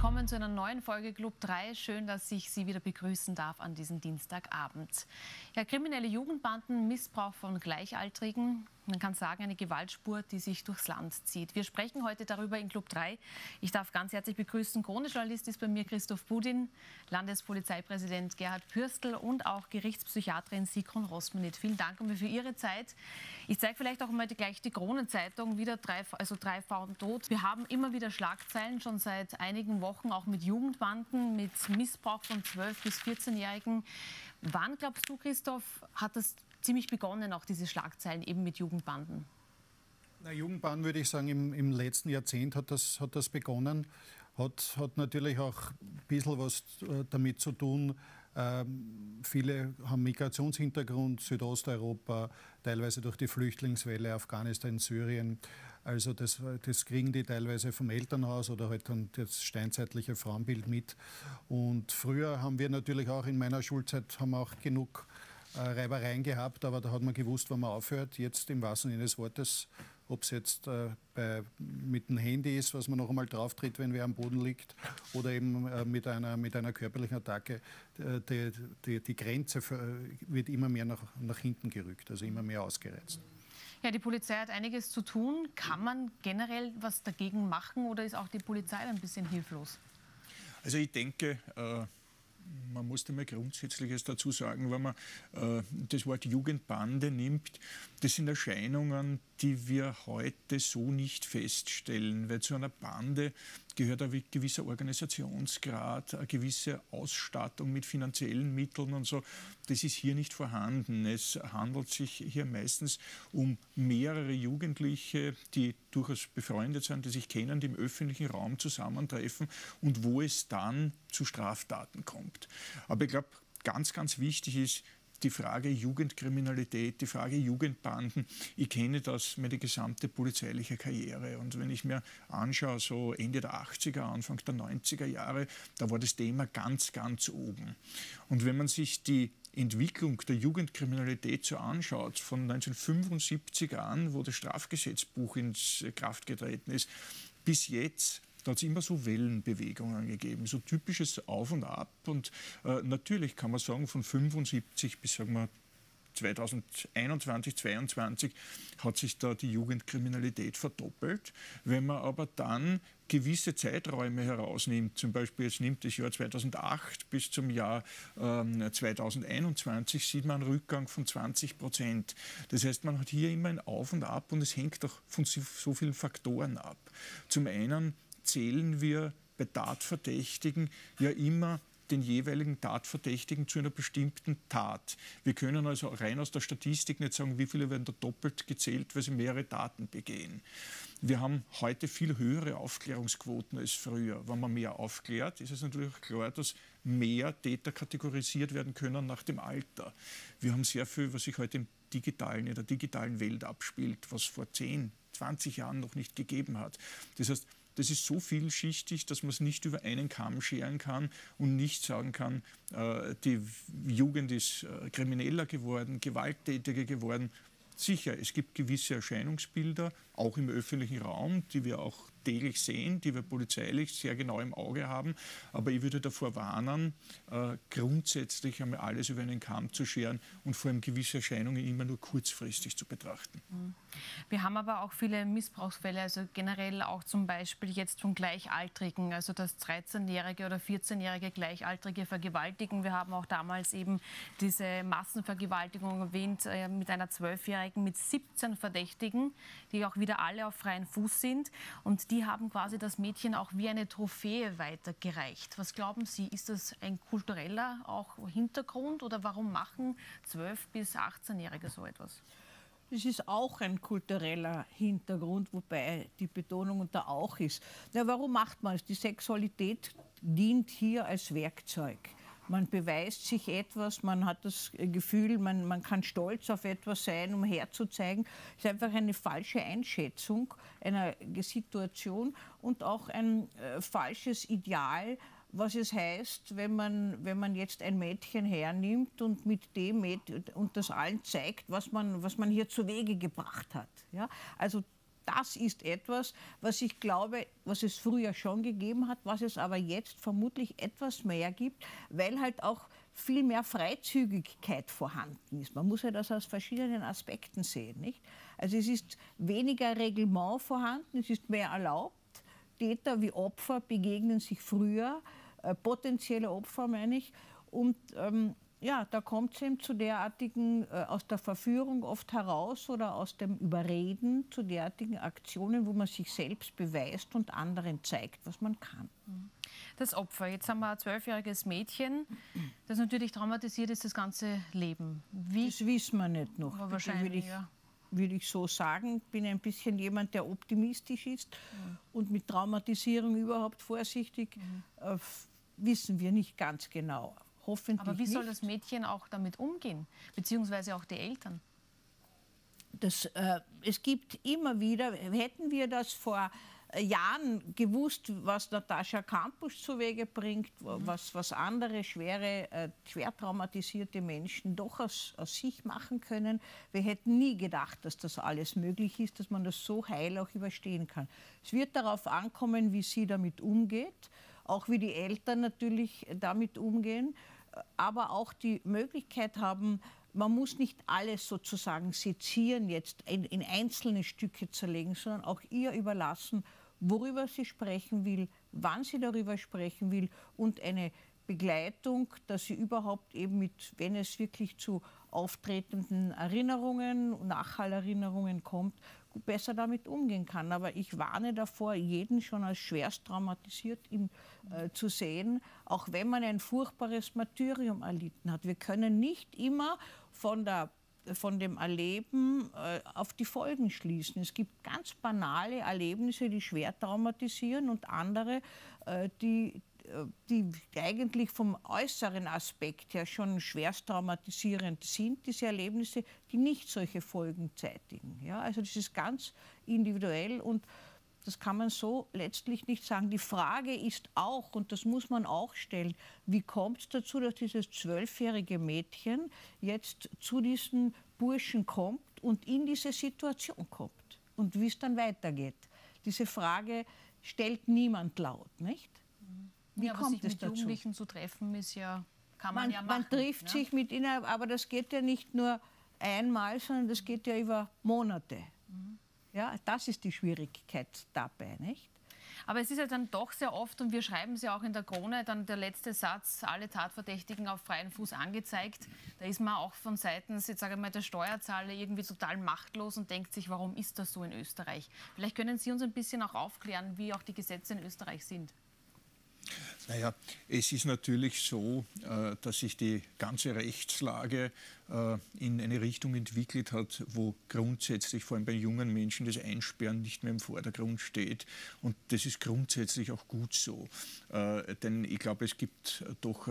willkommen zu einer neuen Folge Club 3. Schön, dass ich Sie wieder begrüßen darf an diesem Dienstagabend. Ja, kriminelle Jugendbanden, Missbrauch von Gleichaltrigen. Man kann sagen, eine Gewaltspur, die sich durchs Land zieht. Wir sprechen heute darüber in Club 3. Ich darf ganz herzlich begrüßen, Krone-Journalist ist bei mir Christoph Budin, Landespolizeipräsident Gerhard Pürstl und auch Gerichtspsychiaterin Sigrun Rossmanit. Vielen Dank für Ihre Zeit. Ich zeige vielleicht auch mal gleich die Kronenzeitung, wieder drei Frauen tot. Wir haben immer wieder Schlagzeilen, schon seit einigen Wochen, auch mit Jugendbanden, mit Missbrauch von 12- bis 14-Jährigen. Wann, glaubst du, Christoph, hat das ziemlich begonnen, auch diese Schlagzeilen eben mit Jugendbanden? Na, Jugendbanden würde ich sagen, im letzten Jahrzehnt hat das begonnen. Hat natürlich auch ein bisschen was damit zu tun. Viele haben Migrationshintergrund, Südosteuropa, teilweise durch die Flüchtlingswelle, Afghanistan, Syrien. Also das kriegen die teilweise vom Elternhaus oder halt dann das steinzeitliche Frauenbild mit. Und früher haben wir natürlich auch in meiner Schulzeit haben wir auch genug Reibereien gehabt, aber da hat man gewusst, wann man aufhört. Jetzt im wahrsten Sinne des Wortes, ob es jetzt mit dem Handy ist, was man noch einmal drauf tritt, wenn wer am Boden liegt, oder eben mit einer körperlichen Attacke. Die Grenze wird immer mehr nach hinten gerückt, also immer mehr ausgereizt. Ja, die Polizei hat einiges zu tun. Kann man generell was dagegen machen oder ist auch die Polizei ein bisschen hilflos? Also ich denke, man muss da mal Grundsätzliches dazu sagen, wenn man das Wort Jugendbande nimmt. Das sind Erscheinungen, die wir heute so nicht feststellen, weil zu einer Bande gehört ein gewisser Organisationsgrad, eine gewisse Ausstattung mit finanziellen Mitteln und so. Das ist hier nicht vorhanden. Es handelt sich hier meistens um mehrere Jugendliche, die durchaus befreundet sind, die sich kennen, die im öffentlichen Raum zusammentreffen und wo es dann zu Straftaten kommt. Aber ich glaube, ganz, ganz wichtig ist, die Frage Jugendkriminalität, die Frage Jugendbanden. Ich kenne das meine gesamte polizeiliche Karriere. Und wenn ich mir anschaue, so Ende der 80er, Anfang der 90er Jahre, da war das Thema ganz, ganz oben. Und wenn man sich die Entwicklung der Jugendkriminalität so anschaut, von 1975 an, wo das Strafgesetzbuch ins Kraft getreten ist, bis jetzt, da hat es immer so Wellenbewegungen gegeben, so typisches Auf und Ab. Und natürlich kann man sagen, von 75 bis sagen wir 2021, 2022 hat sich da die Jugendkriminalität verdoppelt. Wenn man aber dann gewisse Zeiträume herausnimmt, zum Beispiel jetzt nimmt das Jahr 2008 bis zum Jahr 2021, sieht man einen Rückgang von 20%. Das heißt, man hat hier immer ein Auf und Ab und es hängt auch von so vielen Faktoren ab. Zum einen zählen wir bei Tatverdächtigen ja immer den jeweiligen Tatverdächtigen zu einer bestimmten Tat. Wir können also rein aus der Statistik nicht sagen, wie viele werden da doppelt gezählt, weil sie mehrere Taten begehen. Wir haben heute viel höhere Aufklärungsquoten als früher. Wenn man mehr aufklärt, ist es natürlich klar, dass mehr Täter kategorisiert werden können nach dem Alter. Wir haben sehr viel, was sich heute in der digitalen Welt abspielt, was vor 10, 20 Jahren noch nicht gegeben hat. Das heißt, das ist so vielschichtig, dass man es nicht über einen Kamm scheren kann und nicht sagen kann, die Jugend ist krimineller geworden, gewalttätiger geworden. Sicher, es gibt gewisse Erscheinungsbilder, auch im öffentlichen Raum, die wir auch täglich sehen, die wir polizeilich sehr genau im Auge haben. Aber ich würde davor warnen, grundsätzlich einmal alles über einen Kamm zu scheren und vor allem gewisse Erscheinungen immer nur kurzfristig zu betrachten. Wir haben aber auch viele Missbrauchsfälle, also generell auch zum Beispiel jetzt von Gleichaltrigen, also dass 13-Jährige oder 14-Jährige Gleichaltrige vergewaltigen. Wir haben auch damals eben diese Massenvergewaltigung erwähnt mit einer 12-Jährigen mit 17 Verdächtigen, die auch wieder alle auf freiem Fuß sind. Und die haben quasi das Mädchen auch wie eine Trophäe weitergereicht. Was glauben Sie, ist das ein kultureller auch Hintergrund oder warum machen 12- bis 18-Jährige so etwas? Das ist auch ein kultureller Hintergrund, wobei die Betonung da auch ist. Ja, warum macht man es? Die Sexualität dient hier als Werkzeug. Man beweist sich etwas, man hat das Gefühl, man kann stolz auf etwas sein, um herzuzeigen. Es ist einfach eine falsche Einschätzung einer Situation und auch ein falsches Ideal, was es heißt, wenn man jetzt ein Mädchen hernimmt und mit dem Mädchen und das allen zeigt, was man hier zu Wege gebracht hat. Ja? Also das ist etwas, was ich glaube, was es früher schon gegeben hat, was es aber jetzt vermutlich etwas mehr gibt, weil halt auch viel mehr Freizügigkeit vorhanden ist. Man muss ja das aus verschiedenen Aspekten sehen, nicht? Also es ist weniger Reglement vorhanden, es ist mehr erlaubt. Täter wie Opfer begegnen sich früher, potenzielle Opfer meine ich. Und ja, da kommt es eben zu derartigen, aus der Verführung oft heraus oder aus dem Überreden zu derartigen Aktionen, wo man sich selbst beweist und anderen zeigt, was man kann. Das Opfer, jetzt haben wir ein 12-jähriges Mädchen, das natürlich traumatisiert ist das ganze Leben. Das wissen wir nicht noch. Aber wahrscheinlich, will ich so sagen. Ich bin ein bisschen jemand, der optimistisch ist und mit Traumatisierung überhaupt vorsichtig. Wissen wir nicht ganz genau. Hoffentlich Aber wie nicht. soll das Mädchen auch damit umgehen, beziehungsweise auch die Eltern? Es gibt immer wieder, hätten wir das vor Jahren gewusst, was Natascha Kampusch zu Wege bringt, was andere schwer traumatisierte Menschen doch aus sich machen können. Wir hätten nie gedacht, dass das alles möglich ist, dass man das so heil auch überstehen kann. Es wird darauf ankommen, wie sie damit umgeht, auch wie die Eltern natürlich damit umgehen, aber auch die Möglichkeit haben, man muss nicht alles sozusagen sezieren, jetzt in einzelne Stücke zerlegen, sondern auch ihr überlassen, worüber sie sprechen will, wann sie darüber sprechen will und eine Begleitung, dass sie überhaupt eben mit, wenn es wirklich zu auftretenden Erinnerungen, Nachhallerinnerungen kommt, besser damit umgehen kann. Aber ich warne davor, jeden schon als schwerst traumatisiert zu sehen, auch wenn man ein furchtbares Martyrium erlitten hat. Wir können nicht immer von dem Erleben auf die Folgen schließen. Es gibt ganz banale Erlebnisse, die schwer traumatisieren und andere, die eigentlich vom äußeren Aspekt her schon schwerst traumatisierend sind, diese Erlebnisse, die nicht solche Folgen zeitigen. Ja, also das ist ganz individuell und das kann man so letztlich nicht sagen. Die Frage ist auch, und das muss man auch stellen, wie kommt es dazu, dass dieses 12-jährige Mädchen jetzt zu diesen Burschen kommt und in diese Situation kommt und wie es dann weitergeht. Diese Frage stellt niemand laut, nicht? Wie ja, kommt sich es mit dazu? Jugendlichen zu treffen, ist ja, kann man ja machen. Man trifft sich mit ihnen, aber das geht ja nicht nur einmal, sondern das geht ja über Monate. Ja, das ist die Schwierigkeit dabei, nicht? Aber es ist ja dann doch sehr oft, und wir schreiben es ja auch in der Krone, dann der letzte Satz, alle Tatverdächtigen auf freien Fuß angezeigt. Da ist man auch von Seiten, jetzt sage ich mal, der Steuerzahler irgendwie total machtlos und denkt sich, warum ist das so in Österreich? Vielleicht können Sie uns ein bisschen auch aufklären, wie auch die Gesetze in Österreich sind. Naja, es ist natürlich so, dass sich die ganze Rechtslage in eine Richtung entwickelt hat, wo grundsätzlich vor allem bei jungen Menschen das Einsperren nicht mehr im Vordergrund steht. Und das ist grundsätzlich auch gut so. Denn ich glaube, es gibt doch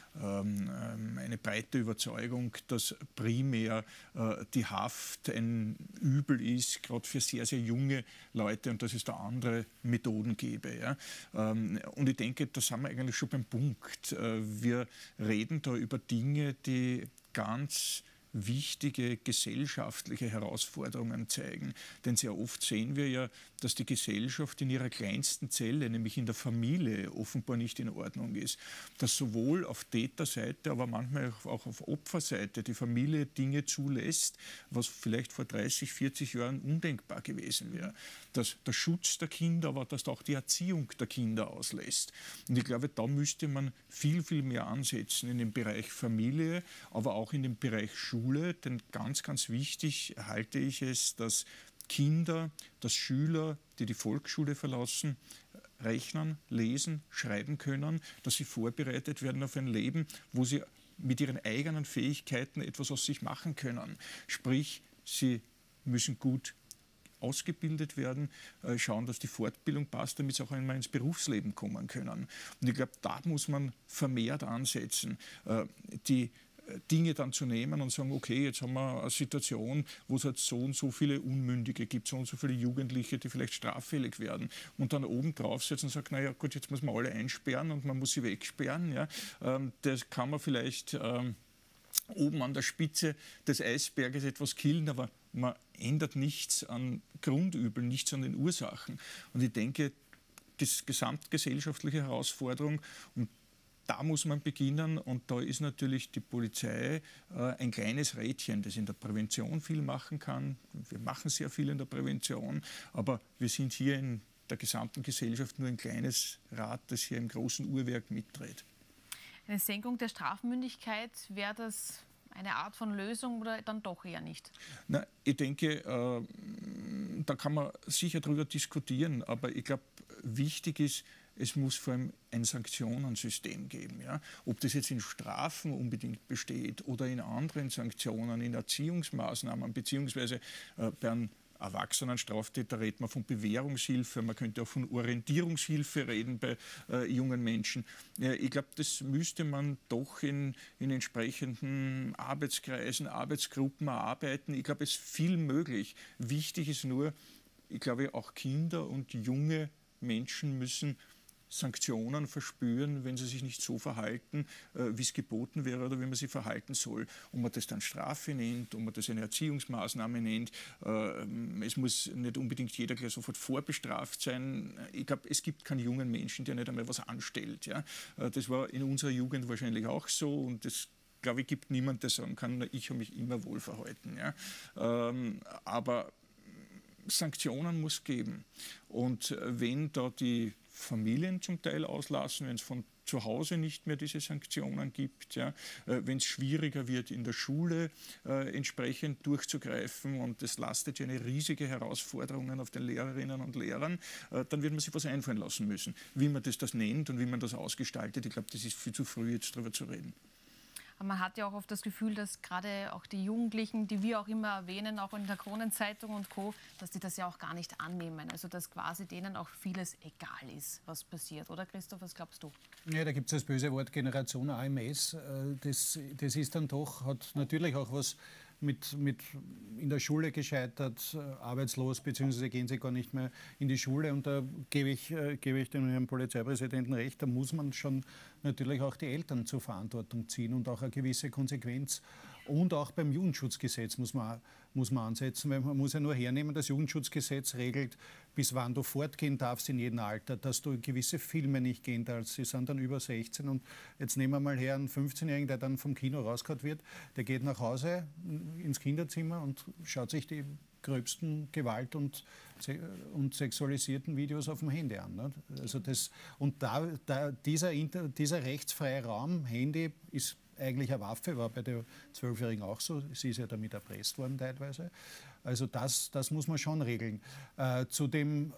eine breite Überzeugung, dass primär die Haft ein Übel ist, gerade für sehr, sehr junge Leute, und dass es da andere Methoden gäbe. Ja? Und ich denke, da sind wir eigentlich schon beim Punkt. Wir reden da über Dinge, die ganz wichtige gesellschaftliche Herausforderungen zeigen. Denn sehr oft sehen wir ja, dass die Gesellschaft in ihrer kleinsten Zelle, nämlich in der Familie, offenbar nicht in Ordnung ist. Dass sowohl auf Täterseite, aber manchmal auch auf Opferseite die Familie Dinge zulässt, was vielleicht vor 30, 40 Jahren undenkbar gewesen wäre. Dass der Schutz der Kinder, aber dass auch die Erziehung der Kinder auslässt. Und ich glaube, da müsste man viel, viel mehr ansetzen in dem Bereich Familie, aber auch in dem Bereich Schule. Denn ganz, ganz wichtig halte ich es, dass Kinder, dass Schüler, die die Volksschule verlassen, rechnen, lesen, schreiben können, dass sie vorbereitet werden auf ein Leben, wo sie mit ihren eigenen Fähigkeiten etwas aus sich machen können. Sprich, sie müssen gut ausgebildet werden, schauen, dass die Fortbildung passt, damit sie auch einmal ins Berufsleben kommen können. Und ich glaube, da muss man vermehrt ansetzen. Die Dinge dann zu nehmen und sagen, okay, jetzt haben wir eine Situation, wo es halt so und so viele Unmündige gibt, so und so viele Jugendliche, die vielleicht straffällig werden. Und dann oben draufsetzen und sagen, naja gut, jetzt muss man alle einsperren und man muss sie wegsperren. Ja. Das kann man vielleicht oben an der Spitze des Eisberges etwas killen, aber man ändert nichts an Grundübeln, nichts an den Ursachen. Und ich denke, das gesamtgesellschaftliche Herausforderung, und da muss man beginnen, und da ist natürlich die Polizei ein kleines Rädchen, das in der Prävention viel machen kann. Wir machen sehr viel in der Prävention, aber wir sind hier in der gesamten Gesellschaft nur ein kleines Rad, das hier im großen Uhrwerk mitdreht. Eine Senkung der Strafmündigkeit, wäre das eine Art von Lösung oder dann doch eher nicht? Na, ich denke, da kann man sicher darüber diskutieren, aber ich glaube, wichtig ist, es muss vor allem ein Sanktionensystem geben. Ja? Ob das jetzt in Strafen unbedingt besteht oder in anderen Sanktionen, in Erziehungsmaßnahmen, beziehungsweise bei einem erwachsenen Straftäter redet man von Bewährungshilfe, man könnte auch von Orientierungshilfe reden bei jungen Menschen. Ich glaube, das müsste man doch in entsprechenden Arbeitskreisen, Arbeitsgruppen erarbeiten. Ich glaube, es ist viel möglich. Wichtig ist nur, ich glaube, auch Kinder und junge Menschen müssen Sanktionen verspüren, wenn sie sich nicht so verhalten, wie es geboten wäre oder wie man sie verhalten soll. Ob man das dann Strafe nennt, ob man das eine Erziehungsmaßnahme nennt. Es muss nicht unbedingt jeder gleich sofort vorbestraft sein. Ich glaube, es gibt keinen jungen Menschen, der nicht einmal was anstellt. Ja? Das war in unserer Jugend wahrscheinlich auch so, und das, glaube ich, gibt niemand, der sagen kann, ich habe mich immer wohl verhalten. Ja? Aber Sanktionen muss es geben. Und wenn da die Familien zum Teil auslassen, wenn es von zu Hause nicht mehr diese Sanktionen gibt, ja, wenn es schwieriger wird, in der Schule entsprechend durchzugreifen, und das lastet ja eine riesige Herausforderung auf den Lehrerinnen und Lehrern, dann wird man sich was einfallen lassen müssen. Wie man das nennt und wie man das ausgestaltet, ich glaube, das ist viel zu früh, jetzt darüber zu reden. Aber man hat ja auch oft das Gefühl, dass gerade auch die Jugendlichen, die wir auch immer erwähnen, auch in der Kronenzeitung und Co., dass die das ja auch gar nicht annehmen. Also dass quasi denen auch vieles egal ist, was passiert. Oder Christoph, was glaubst du? Ja, da gibt es das böse Wort Generation AMS. Das ist dann doch, hat natürlich auch was mit in der Schule gescheitert, arbeitslos, beziehungsweise gehen sie gar nicht mehr in die Schule. Und da gebe ich dem Herrn Polizeipräsidenten recht, da muss man schon natürlich auch die Eltern zur Verantwortung ziehen und auch eine gewisse Konsequenz. Und auch beim Jugendschutzgesetz muss man ansetzen, weil man muss ja nur hernehmen, das Jugendschutzgesetz regelt, bis wann du fortgehen darfst in jedem Alter, dass du gewisse Filme nicht gehen darfst. Sie sind dann über 16 und jetzt nehmen wir mal her einen 15-Jährigen, der dann vom Kino rausgehauen wird, der geht nach Hause ins Kinderzimmer und schaut sich die gröbsten Gewalt- und sexualisierten Videos auf dem Handy an. Ne? Also dieser rechtsfreie Raum, Handy, ist eigentlich eine Waffe, war bei der 12-Jährigen auch so. Sie ist ja damit erpresst worden teilweise. Also das muss man schon regeln. Zu dem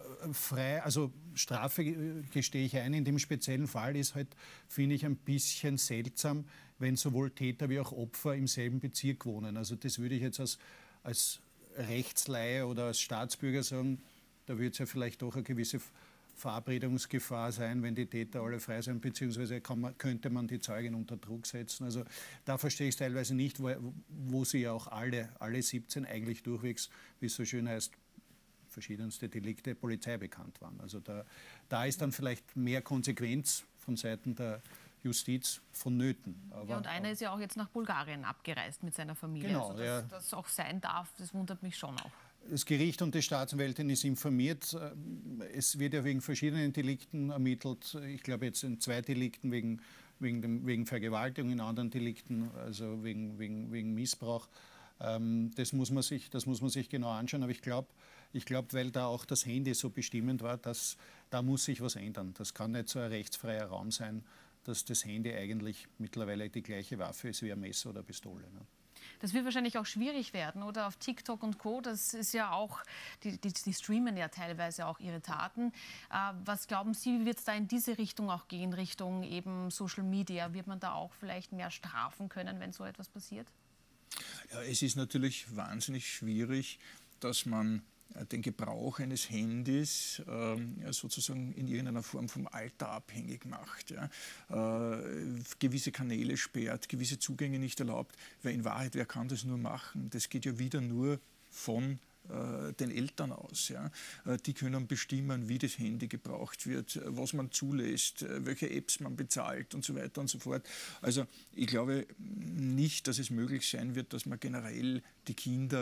Strafe gestehe ich ein. In dem speziellen Fall ist halt, finde ich, ein bisschen seltsam, wenn sowohl Täter wie auch Opfer im selben Bezirk wohnen. Also das würde ich jetzt als Rechtsleihe oder als Staatsbürger sagen, da würde es ja vielleicht doch eine gewisse Verabredungsgefahr sein, wenn die Täter alle frei sind, beziehungsweise könnte man die Zeugen unter Druck setzen. Also da verstehe ich es teilweise nicht, wo sie ja auch alle 17 eigentlich durchwegs, wie es so schön heißt, verschiedenste Delikte, Polizei bekannt waren. Also da ist dann vielleicht mehr Konsequenz von Seiten der Justiz vonnöten. Ja, und einer ist ja auch jetzt nach Bulgarien abgereist mit seiner Familie. Genau, also dass das auch sein darf, das wundert mich schon auch. Das Gericht und die Staatsanwältin ist informiert. Es wird ja wegen verschiedenen Delikten ermittelt. Ich glaube jetzt in 2 Delikten wegen Vergewaltigung, in anderen Delikten, also wegen Missbrauch. Das muss man sich genau anschauen. Aber ich glaube, weil da auch das Handy so bestimmend war, da muss sich was ändern. Das kann nicht so ein rechtsfreier Raum sein, dass das Handy eigentlich mittlerweile die gleiche Waffe ist wie ein Messer oder eine Pistole. Ne? Das wird wahrscheinlich auch schwierig werden, oder? Auf TikTok und Co., das ist ja auch, die streamen ja teilweise auch ihre Taten. Was glauben Sie, wird es da in diese Richtung auch gehen, Richtung eben Social Media? Wird man da auch vielleicht mehr strafen können, wenn so etwas passiert? Ja, es ist natürlich wahnsinnig schwierig, dass man den Gebrauch eines Handys sozusagen in irgendeiner Form vom Alter abhängig macht. Ja. Gewisse Kanäle sperrt, gewisse Zugänge nicht erlaubt, weil in Wahrheit, wer kann das nur machen? Das geht ja wieder nur von den Eltern aus. Ja. Die können bestimmen, wie das Handy gebraucht wird, was man zulässt, welche Apps man bezahlt und so weiter und so fort. Also ich glaube nicht, dass es möglich sein wird, dass man generell die Kinder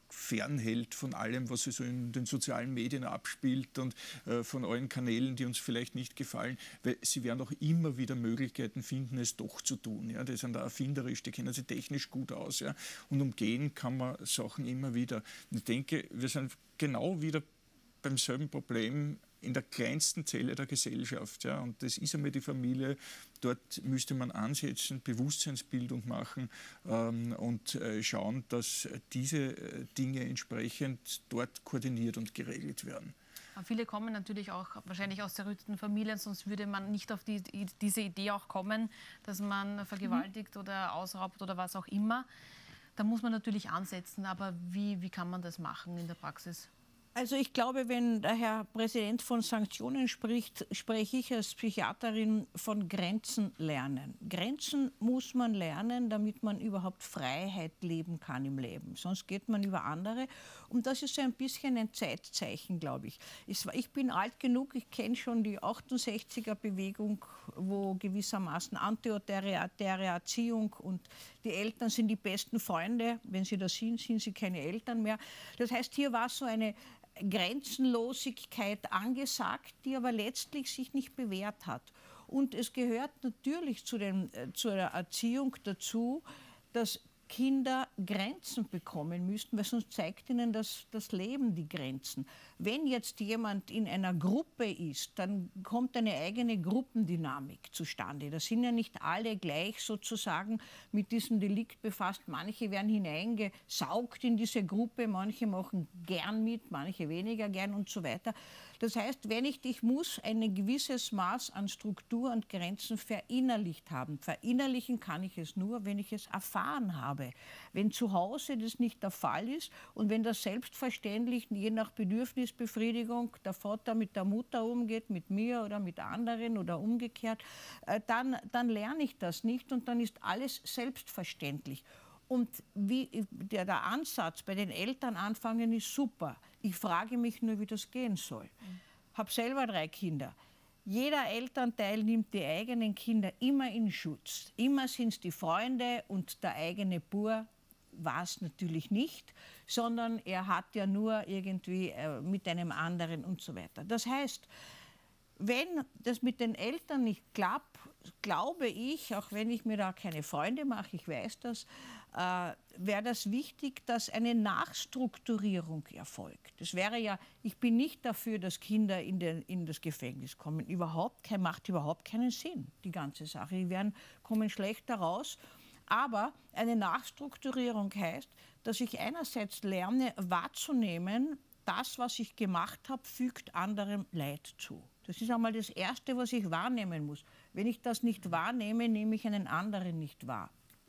fernhält von allem, was sich so in den sozialen Medien abspielt und von allen Kanälen, die uns vielleicht nicht gefallen, weil sie werden auch immer wieder Möglichkeiten finden, es doch zu tun. Ja? Die sind da erfinderisch, die kennen sich technisch gut aus. Ja? Und umgehen kann man Sachen immer wieder. Und ich denke, wir sind genau wieder beim selben Problem in der kleinsten Zelle der Gesellschaft. Ja? Und das ist einmal die Familie. Dort müsste man ansetzen, Bewusstseinsbildung machen und schauen, dass diese Dinge entsprechend dort koordiniert und geregelt werden. Aber viele kommen natürlich auch wahrscheinlich aus zerrütteten Familien, sonst würde man nicht auf diese Idee auch kommen, dass man vergewaltigt oder ausraubt oder was auch immer. Da muss man natürlich ansetzen, aber wie kann man das machen in der Praxis? Also ich glaube, wenn der Herr Präsident von Sanktionen spricht, spreche ich als Psychiaterin von Grenzen lernen. Grenzen muss man lernen, damit man überhaupt Freiheit leben kann im Leben. Sonst geht man über andere. Und das ist so ein bisschen ein Zeitzeichen, glaube ich. Ich bin alt genug, ich kenne schon die 68er-Bewegung, wo gewissermaßen antiautoritäre Erziehung und die Eltern sind die besten Freunde. Wenn sie das sind, sind sie keine Eltern mehr. Das heißt, hier war so eine Grenzenlosigkeit angesagt, die aber letztlich sich nicht bewährt hat. Und es gehört natürlich zur Erziehung dazu, dass Kinder Grenzen bekommen müssten, weil sonst zeigt ihnen das Leben die Grenzen. Wenn jetzt jemand in einer Gruppe ist, dann kommt eine eigene Gruppendynamik zustande. Da sind ja nicht alle gleich sozusagen mit diesem Delikt befasst. Manche werden hineingesaugt in diese Gruppe, manche machen gern mit, manche weniger gern und so weiter. Das heißt, ich muss ein gewisses Maß an Struktur und Grenzen verinnerlicht haben. Verinnerlichen kann ich es nur, wenn ich es erfahren habe. Wenn zu Hause das nicht der Fall ist und wenn das selbstverständlich je nach Bedürfnisbefriedigung der Vater mit der Mutter umgeht, mit mir oder mit anderen oder umgekehrt, dann lerne ich das nicht und dann ist alles selbstverständlich. Und der Ansatz bei den Eltern anfangen ist super. Ich frage mich nur, wie das gehen soll. Ich habe selber 3 Kinder. Jeder Elternteil nimmt die eigenen Kinder immer in Schutz. Immer sind es die Freunde und der eigene Bub war es natürlich nicht, sondern er hat ja nur irgendwie mit einem anderen und so weiter. Das heißt, wenn das mit den Eltern nicht klappt, glaube ich, auch wenn ich mir da keine Freunde mache, ich weiß das, wäre das wichtig, dass eine Nachstrukturierung erfolgt. Das wäre ja, ich bin nicht dafür, dass Kinder in das Gefängnis kommen. Macht überhaupt keinen Sinn, die ganze Sache. Die kommen schlechter raus. Aber eine Nachstrukturierung heißt, dass ich einerseits lerne wahrzunehmen, das, was ich gemacht habe, fügt anderem Leid zu. Das ist einmal das Erste, was ich wahrnehmen muss. Wenn ich das nicht wahrnehme, nehme ich einen anderen nicht wahr.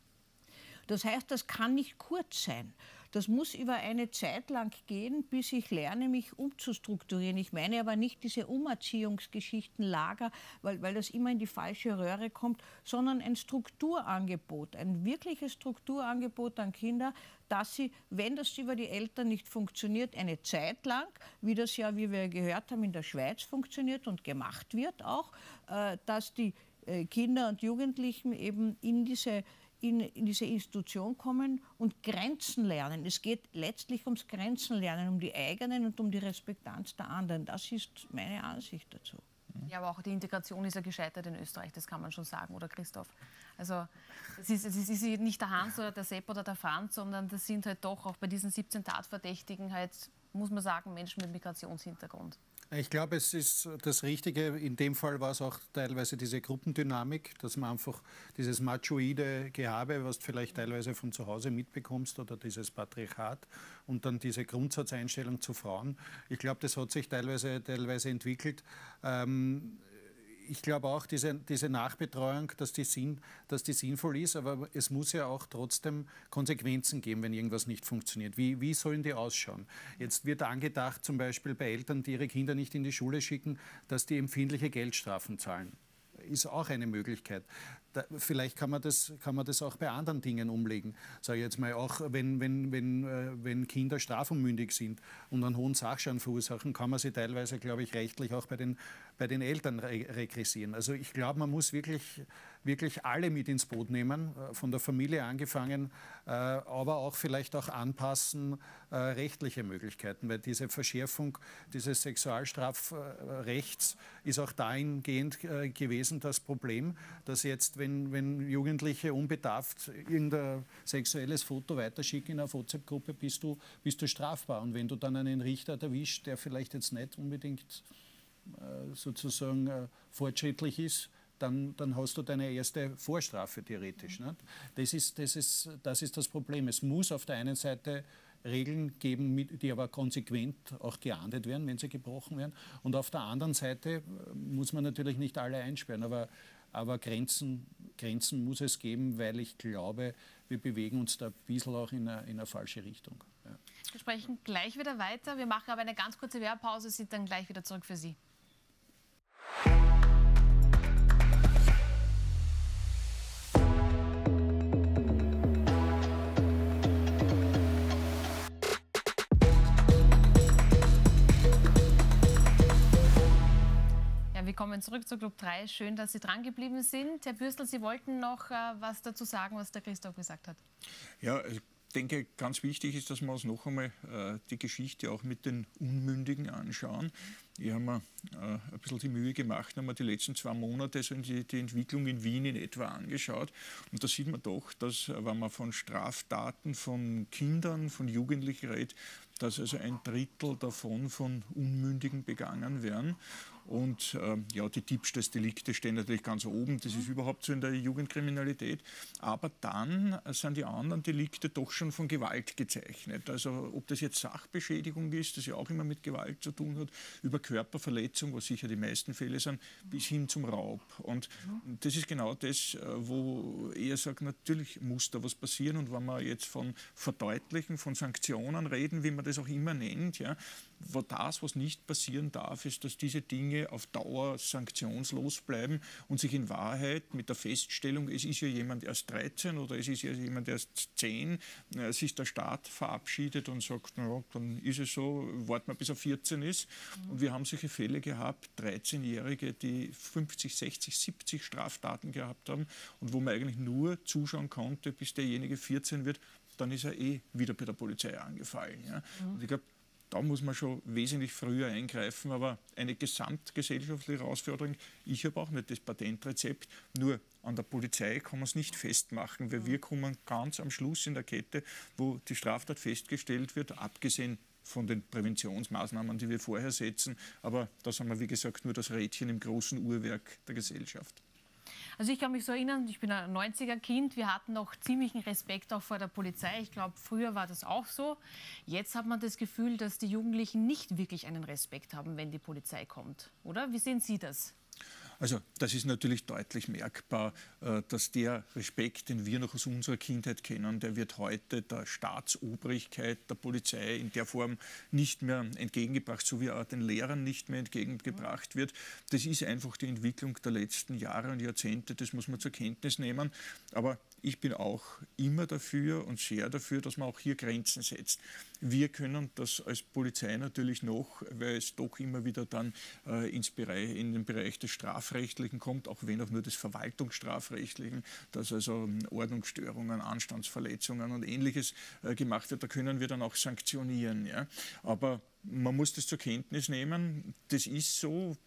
Das heißt, das kann nicht kurz sein. Das muss über eine Zeit lang gehen, bis ich lerne, mich umzustrukturieren. Ich meine aber nicht diese Umerziehungsgeschichten, Lager, weil das immer in die falsche Röhre kommt, sondern ein Strukturangebot, ein wirkliches Strukturangebot an Kinder, dass sie, wenn das über die Eltern nicht funktioniert, eine Zeit lang, wie das ja, wie wir gehört haben, in der Schweiz funktioniert und gemacht wird auch, dass die Kinder und Jugendlichen eben in diese Institution kommen und Grenzen lernen. Es geht letztlich ums Grenzenlernen, um die eigenen und um die Respektanz der anderen. Das ist meine Ansicht dazu. Ja, aber auch die Integration ist ja gescheitert in Österreich, das kann man schon sagen, oder Christoph? Also es ist nicht der Hans oder der Sepp oder der Franz, sondern das sind halt doch auch bei diesen 17 Tatverdächtigen halt, muss man sagen, Menschen mit Migrationshintergrund. Ich glaube, es ist das Richtige. In dem Fall war es auch teilweise diese Gruppendynamik, dass man einfach dieses machoide Gehabe, was du vielleicht teilweise von zu Hause mitbekommst, oder dieses Patriarchat und dann diese Grundsatzeinstellung zu Frauen. Ich glaube, das hat sich teilweise entwickelt. Ich glaube auch, diese Nachbetreuung, dass die sinnvoll ist, aber es muss ja auch trotzdem Konsequenzen geben, wenn irgendwas nicht funktioniert. Wie sollen die ausschauen? Jetzt wird angedacht, zum Beispiel bei Eltern, die ihre Kinder nicht in die Schule schicken, dass die empfindliche Geldstrafen zahlen. Ist auch eine Möglichkeit. vielleicht kann man das auch bei anderen Dingen umlegen. Sage ich jetzt mal, auch wenn Kinder strafunmündig sind und einen hohen Sachschaden verursachen, kann man sie teilweise, glaube ich, rechtlich auch bei den Eltern regressieren. Also ich glaube, man muss wirklich alle mit ins Boot nehmen, von der Familie angefangen, aber auch vielleicht auch anpassen rechtliche Möglichkeiten, weil diese Verschärfung dieses Sexualstrafrechts ist auch dahingehend gewesen das Problem, dass jetzt, wenn Jugendliche unbedarft irgendein sexuelles Foto weiterschicken in einer WhatsApp-Gruppe, bist du strafbar. Und wenn du dann einen Richter erwischt, der vielleicht jetzt nicht unbedingt sozusagen fortschrittlich ist, dann hast du deine erste Vorstrafe theoretisch. Nicht? Das ist das Problem. Es muss auf der einen Seite Regeln geben, die aber konsequent auch geahndet werden, wenn sie gebrochen werden. Und auf der anderen Seite muss man natürlich nicht alle einsperren, aber Grenzen muss es geben, weil ich glaube, wir bewegen uns da ein bisschen auch in eine falsche Richtung. Ja. Wir sprechen gleich wieder weiter. Wir machen aber eine ganz kurze Werbepause, sind dann gleich wieder zurück für Sie. Willkommen zurück zu Club 3. Schön, dass Sie dran geblieben sind. Herr Bürstl, Sie wollten noch was dazu sagen, was der Christoph gesagt hat. Ja, ich denke, ganz wichtig ist, dass wir uns noch einmal die Geschichte auch mit den Unmündigen anschauen. Ich habe mir ein bisschen die Mühe gemacht, haben wir die letzten 2 Monate so die Entwicklung in Wien in etwa angeschaut. Und da sieht man doch, dass, wenn man von Straftaten von Kindern, von Jugendlichen redet, dass also 1/3 davon von Unmündigen begangen werden. Und ja, die Diebstahlsdelikte stehen natürlich ganz oben, das ist überhaupt so in der Jugendkriminalität. Aber dann sind die anderen Delikte doch schon von Gewalt gezeichnet. Also ob das jetzt Sachbeschädigung ist, das ja auch immer mit Gewalt zu tun hat, über Körperverletzung, was sicher die meisten Fälle sind, bis hin zum Raub. Und das ist genau das, wo er sagt, natürlich muss da was passieren. Und wenn wir jetzt von Verdeutlichen, von Sanktionen reden, wie man das auch immer nennt, ja, was nicht passieren darf, ist, dass diese Dinge auf Dauer sanktionslos bleiben und sich in Wahrheit mit der Feststellung, es ist ja jemand erst 13 oder es ist ja jemand erst 10, sich der Staat verabschiedet und sagt, na, dann ist es so, warten wir bis er 14 ist. Und wir haben solche Fälle gehabt, 13-Jährige, die 50, 60, 70 Straftaten gehabt haben und wo man eigentlich nur zuschauen konnte, bis derjenige 14 wird, dann ist er wieder bei der Polizei angefallen. Ja. Und ich glaube, da muss man schon wesentlich früher eingreifen, aber eine gesamtgesellschaftliche Herausforderung. Ich habe auch nicht das Patentrezept, nur an der Polizei kann man es nicht festmachen, weil wir kommen ganz am Schluss in der Kette, wo die Straftat festgestellt wird, abgesehen von den Präventionsmaßnahmen, die wir vorher setzen. Aber da sind wir, wie gesagt, nur das Rädchen im großen Uhrwerk der Gesellschaft. Also ich kann mich so erinnern, ich bin ein 90er-Kind, wir hatten noch ziemlichen Respekt auch vor der Polizei. Ich glaube, früher war das auch so. Jetzt hat man das Gefühl, dass die Jugendlichen nicht wirklich einen Respekt haben, wenn die Polizei kommt, oder? Wie sehen Sie das? Also das ist natürlich deutlich merkbar, dass der Respekt, den wir noch aus unserer Kindheit kennen, der wird heute der Staatsobrigkeit, der Polizei in der Form nicht mehr entgegengebracht, so wie auch den Lehrern nicht mehr entgegengebracht wird. Das ist einfach die Entwicklung der letzten Jahre und Jahrzehnte, das muss man zur Kenntnis nehmen. Aber ich bin auch immer dafür und sehr dafür, dass man auch hier Grenzen setzt. Wir können das als Polizei natürlich noch, weil es doch immer wieder dann in den Bereich des Strafrechtlichen kommt, auch wenn auch nur des Verwaltungsstrafrechtlichen, dass also Ordnungsstörungen, Anstandsverletzungen und Ähnliches gemacht wird, da können wir dann auch sanktionieren. Ja? Aber man muss das zur Kenntnis nehmen, das ist so.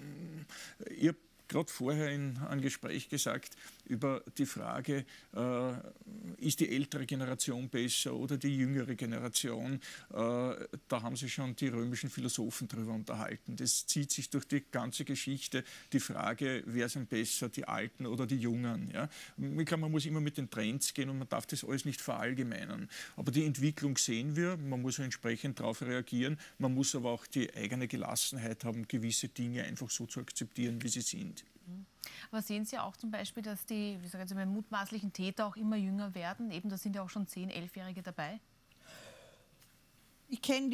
Ich habe gerade vorher in einem Gespräch gesagt über die Frage, ist die ältere Generation besser oder die jüngere Generation? Da haben sich schon die römischen Philosophen darüber unterhalten. Das zieht sich durch die ganze Geschichte, die Frage, wer sind besser, die Alten oder die Jungen? Ja? Ich glaube, man muss immer mit den Trends gehen und man darf das alles nicht verallgemeinern. Aber die Entwicklung sehen wir, man muss entsprechend darauf reagieren, man muss aber auch die eigene Gelassenheit haben, gewisse Dinge einfach so zu akzeptieren, wie sie sind. Aber sehen Sie auch zum Beispiel, dass die mutmaßlichen Täter auch immer jünger werden? Eben, da sind ja auch schon 10-, 11-Jährige dabei. Ich kenne die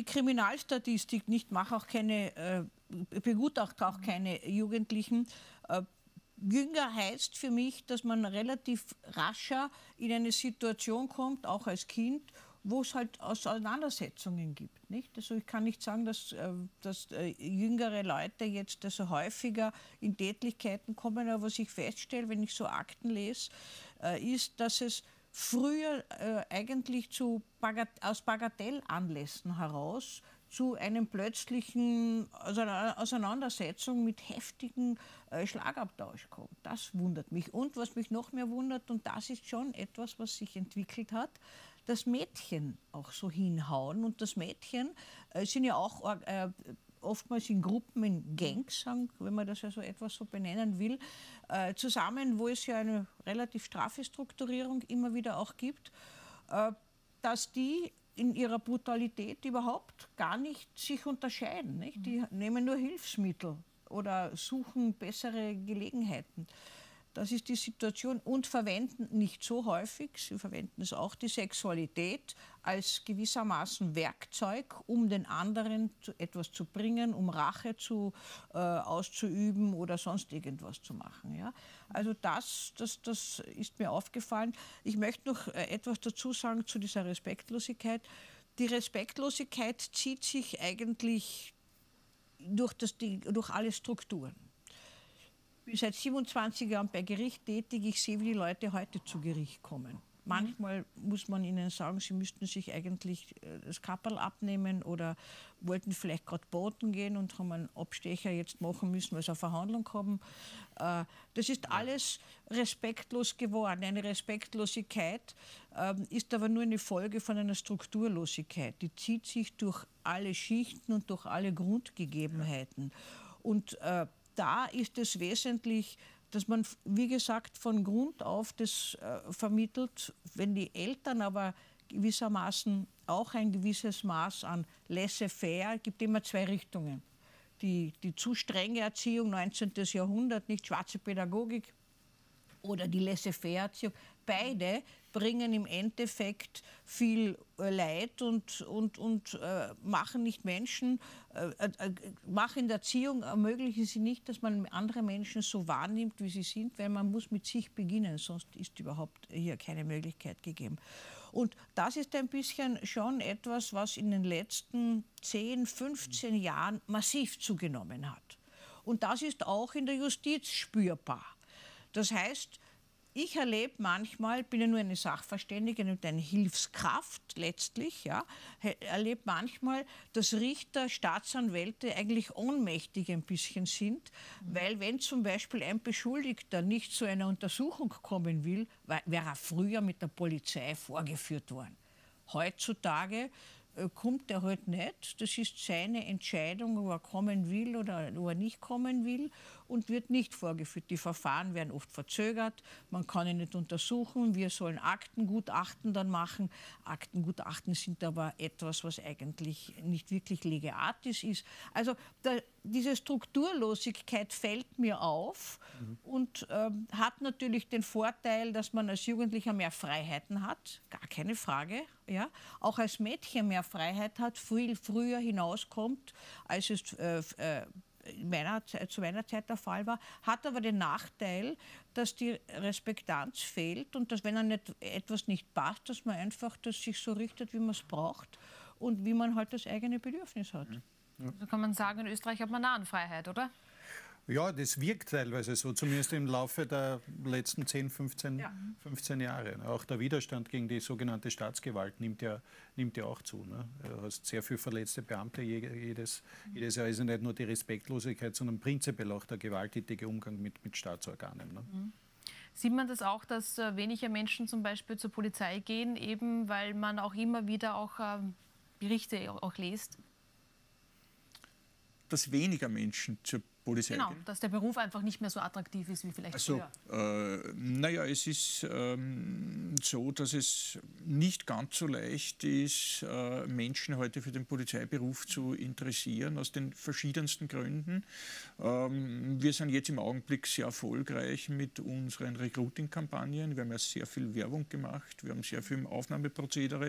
Kriminalstatistik nicht, begutachte auch keine Jugendlichen. Jünger heißt für mich, dass man relativ rascher in eine Situation kommt, auch als Kind, wo es halt Auseinandersetzungen gibt. Nicht? Also ich kann nicht sagen, dass jüngere Leute jetzt also häufiger in Tätlichkeiten kommen, aber was ich feststelle, wenn ich so Akten lese, ist, dass es früher eigentlich aus Bagatellanlässen heraus zu einem plötzlichen Auseinandersetzung mit heftigen Schlagabtausch kommt. Das wundert mich. Und was mich noch mehr wundert, und das ist schon etwas, was sich entwickelt hat, dass Mädchen auch so hinhauen. Und das Mädchen sind ja auch oftmals in Gruppen, in Gangs, wenn man das also etwas so benennen will, zusammen, wo es ja eine relativ straffe Strukturierung immer wieder auch gibt, dass die in ihrer Brutalität überhaupt gar nicht sich unterscheiden. Nicht? Die nehmen nur Hilfsmittel oder suchen bessere Gelegenheiten. Das ist die Situation und verwenden nicht so häufig, sie verwenden es auch, die Sexualität als gewissermaßen Werkzeug, um den anderen etwas zu bringen, um Rache auszuüben oder sonst irgendwas zu machen. Ja? Also das ist mir aufgefallen. Ich möchte noch etwas dazu sagen zu dieser Respektlosigkeit. Die Respektlosigkeit zieht sich eigentlich durch alle Strukturen. Ich bin seit 27 Jahren bei Gericht tätig. Ich sehe, wie die Leute heute zu Gericht kommen. Manchmal muss man ihnen sagen, sie müssten sich eigentlich das Kapperl abnehmen oder wollten vielleicht gerade boten gehen und haben einen Abstecher jetzt machen müssen, weil sie eine Verhandlung haben. Das ist alles respektlos geworden. Eine Respektlosigkeit ist aber nur eine Folge von einer Strukturlosigkeit. Die zieht sich durch alle Schichten und durch alle Grundgegebenheiten. Und da ist es wesentlich, dass man, wie gesagt, von Grund auf das vermittelt, wenn die Eltern aber gewissermaßen auch ein gewisses Maß an laissez-faire, gibt immer zwei Richtungen. Die zu strenge Erziehung, 19. Jahrhundert, nicht schwarze Pädagogik, oder die laissez-faire-Erziehung. Beide bringen im Endeffekt viel Leid und machen nicht Menschen, machen in der Erziehung, ermöglichen sie nicht, dass man andere Menschen so wahrnimmt, wie sie sind, weil man muss mit sich beginnen, sonst ist überhaupt hier keine Möglichkeit gegeben. Und das ist ein bisschen schon etwas, was in den letzten 10, 15 Jahren massiv zugenommen hat. Und das ist auch in der Justiz spürbar. Das heißt, ich erlebe manchmal, bin ja nur eine Sachverständige und eine Hilfskraft letztlich, ja, erlebe manchmal, dass Richter, Staatsanwälte eigentlich ohnmächtig ein bisschen sind, weil wenn zum Beispiel ein Beschuldigter nicht zu einer Untersuchung kommen will, wäre er früher mit der Polizei vorgeführt worden. Heutzutage kommt er halt nicht. Das ist seine Entscheidung, ob er kommen will oder ob er nicht kommen will und wird nicht vorgeführt. Die Verfahren werden oft verzögert, man kann ihn nicht untersuchen, wir sollen Aktengutachten dann machen. Aktengutachten sind aber etwas, was eigentlich nicht wirklich lege artis ist. Also diese Strukturlosigkeit fällt mir auf und hat natürlich den Vorteil, dass man als Jugendlicher mehr Freiheiten hat, gar keine Frage. Ja? Auch als Mädchen mehr Freiheit hat, viel früher hinauskommt, als es zu meiner Zeit der Fall war, hat aber den Nachteil, dass die Respektanz fehlt und dass, wenn etwas nicht passt, dass man einfach das sich so richtet, wie man es braucht und wie man halt das eigene Bedürfnis hat. Ja. So kann man sagen, in Österreich hat man Nahenfreiheit, oder? Ja, das wirkt teilweise so, zumindest im Laufe der letzten 10, 15 Jahre. Auch der Widerstand gegen die sogenannte Staatsgewalt nimmt ja auch zu. Ne? Du hast sehr viele verletzte Beamte jedes Jahr. Ist ja nicht nur die Respektlosigkeit, sondern prinzipiell auch der gewalttätige Umgang mit Staatsorganen. Ne? Sieht man das auch, dass weniger Menschen zum Beispiel zur Polizei gehen, eben weil man auch immer wieder auch Berichte auch liest? Dass weniger Menschen zur Polizei gehen? Dass der Beruf einfach nicht mehr so attraktiv ist wie vielleicht früher. Naja, es ist so, dass es nicht ganz so leicht ist, Menschen heute für den Polizeiberuf zu interessieren, aus den verschiedensten Gründen. Wir sind jetzt im Augenblick sehr erfolgreich mit unseren Recruiting-Kampagnen. Wir haben ja sehr viel Werbung gemacht, wir haben sehr viel im Aufnahmeprozedere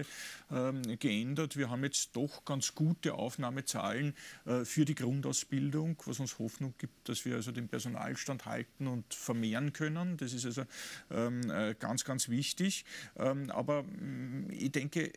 geändert. Wir haben jetzt doch ganz gute Aufnahmezahlen für die Grundausbildung, was uns Hoffnung Hoffnung gibt, dass wir also den Personalstand halten und vermehren können. Das ist also ganz, ganz wichtig. Aber ich denke,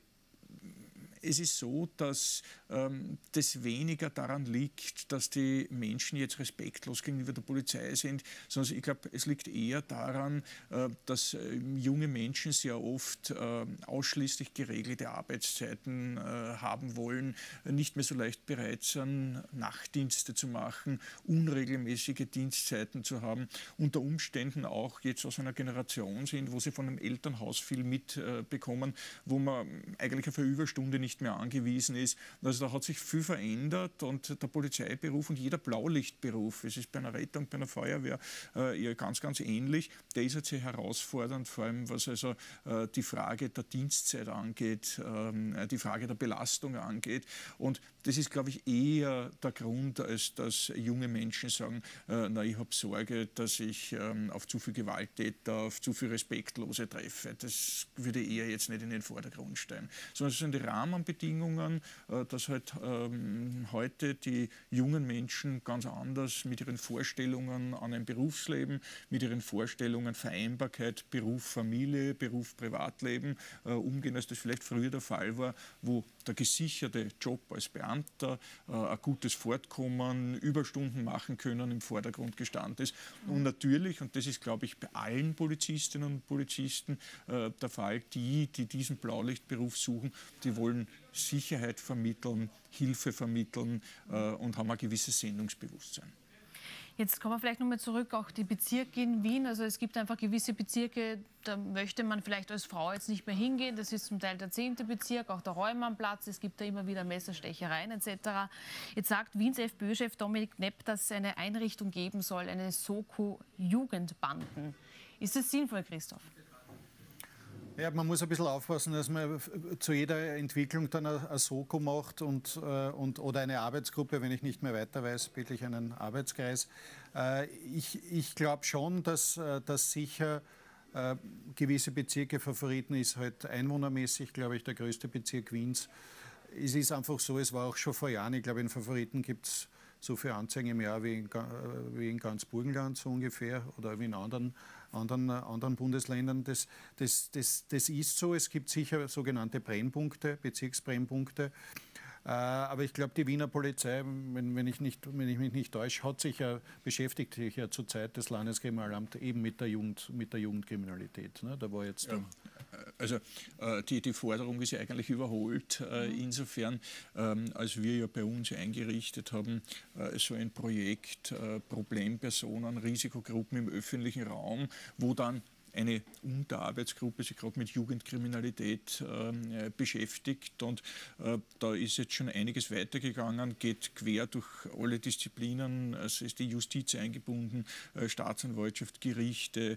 es ist so, dass das weniger daran liegt, dass die Menschen jetzt respektlos gegenüber der Polizei sind, sondern ich glaube, es liegt eher daran, dass junge Menschen sehr oft ausschließlich geregelte Arbeitszeiten haben wollen, nicht mehr so leicht bereit sind, Nachtdienste zu machen, unregelmäßige Dienstzeiten zu haben, unter Umständen auch jetzt aus einer Generation sind, wo sie von dem Elternhaus viel mitbekommen, wo man eigentlich auf eine Überstunde nicht mehr angewiesen ist. Also da hat sich viel verändert und der Polizeiberuf und jeder Blaulichtberuf, es ist bei einer Rettung, bei einer Feuerwehr ja ganz, ganz ähnlich, der ist jetzt sehr herausfordernd, vor allem was also die Frage der Dienstzeit angeht, die Frage der Belastung angeht. Und das ist, glaube ich, eher der Grund, als dass junge Menschen sagen, na, ich habe Sorge, dass ich auf zu viel Gewalttäter, auf zu viel Respektlose treffe. Das würde eher jetzt nicht in den Vordergrund stellen. Sondern es sind die Rahmenbedingungen, dass halt heute die jungen Menschen ganz anders mit ihren Vorstellungen an ein Berufsleben, mit ihren Vorstellungen Vereinbarkeit, Beruf, Familie, Beruf, Privatleben umgehen, als das vielleicht früher der Fall war, wo der gesicherte Job als Beamter, ein gutes Fortkommen, Überstunden machen können im Vordergrund gestanden ist. Und natürlich, und das ist, glaube ich, bei allen Polizistinnen und Polizisten der Fall, die diesen Blaulichtberuf suchen, die wollen Sicherheit vermitteln, Hilfe vermitteln und haben ein gewisses Sendungsbewusstsein. Jetzt kommen wir vielleicht nochmal zurück, auch die Bezirke in Wien. Also es gibt einfach gewisse Bezirke, da möchte man vielleicht als Frau jetzt nicht mehr hingehen. Das ist zum Teil der 10. Bezirk, auch der Reumannplatz. Es gibt da immer wieder Messerstechereien etc. Jetzt sagt Wiens FPÖ-Chef Dominik Knepp, dass es eine Einrichtung geben soll, eine Soko-Jugendbanden. Ist das sinnvoll, Christoph? Ja, man muss ein bisschen aufpassen, dass man zu jeder Entwicklung dann eine Soko macht oder eine Arbeitsgruppe, wenn ich nicht mehr weiter weiß, bitte ich einen Arbeitskreis. Ich glaube schon, dass sicher gewisse Bezirke Favoriten ist, halt einwohnermäßig, glaube ich, der größte Bezirk Wiens. Es ist einfach so, es war auch schon vor Jahren, ich glaube, in Favoriten gibt es so viele Anzeigen im Jahr wie in ganz Burgenland so ungefähr oder wie in anderen Bundesländern. Das ist so. Es gibt sicher sogenannte Brennpunkte, Bezirksbrennpunkte. Aber ich glaube, die Wiener Polizei, wenn ich mich nicht täusche, beschäftigt sich ja zurzeit das Landeskriminalamt eben mit der Jugendkriminalität. Ne? Da war jetzt also die Forderung ist ja eigentlich überholt. Insofern, als wir ja bei uns eingerichtet haben, so ein Projekt Problempersonen, Risikogruppen im öffentlichen Raum, wo dann eine Unterarbeitsgruppe sich gerade mit Jugendkriminalität beschäftigt und da ist jetzt schon einiges weitergegangen, geht quer durch alle Disziplinen, es ist die Justiz eingebunden, Staatsanwaltschaft, Gerichte,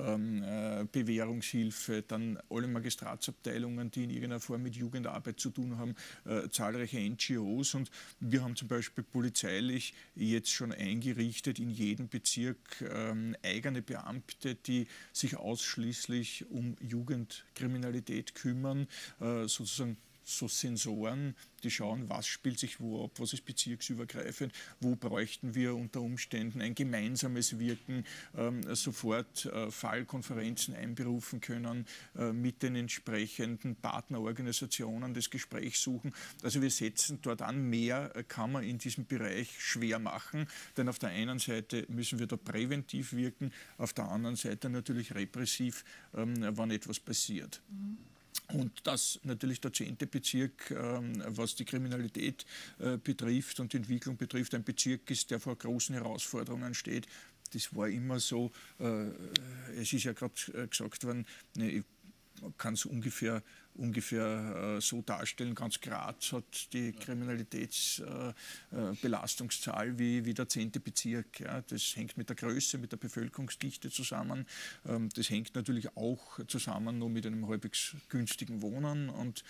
Bewährungshilfe, dann alle Magistratsabteilungen, die in irgendeiner Form mit Jugendarbeit zu tun haben, zahlreiche NGOs und wir haben zum Beispiel polizeilich jetzt schon eingerichtet in jedem Bezirk eigene Beamte, die sich ausschließlich um Jugendkriminalität kümmern, sozusagen so Sensoren, die schauen, was spielt sich wo ab, was ist bezirksübergreifend, wo bräuchten wir unter Umständen ein gemeinsames Wirken, sofort Fallkonferenzen einberufen können, mit den entsprechenden Partnerorganisationen das Gespräch suchen. Also wir setzen dort an, mehr kann man in diesem Bereich schwer machen, denn auf der einen Seite müssen wir da präventiv wirken, auf der anderen Seite natürlich repressiv, wann etwas passiert. Und das natürlich der 10. Bezirk, was die Kriminalität betrifft und die Entwicklung betrifft, ein Bezirk ist, der vor großen Herausforderungen steht. Das war immer so. Es ist ja gerade gesagt worden, ich kann es ungefähr so darstellen. Ganz Graz hat die Kriminalitätsbelastungszahl wie der 10. Bezirk. Ja. Das hängt mit der Größe, mit der Bevölkerungsdichte zusammen. Das hängt natürlich auch zusammen nur mit einem halbwegs günstigen Wohnen. Und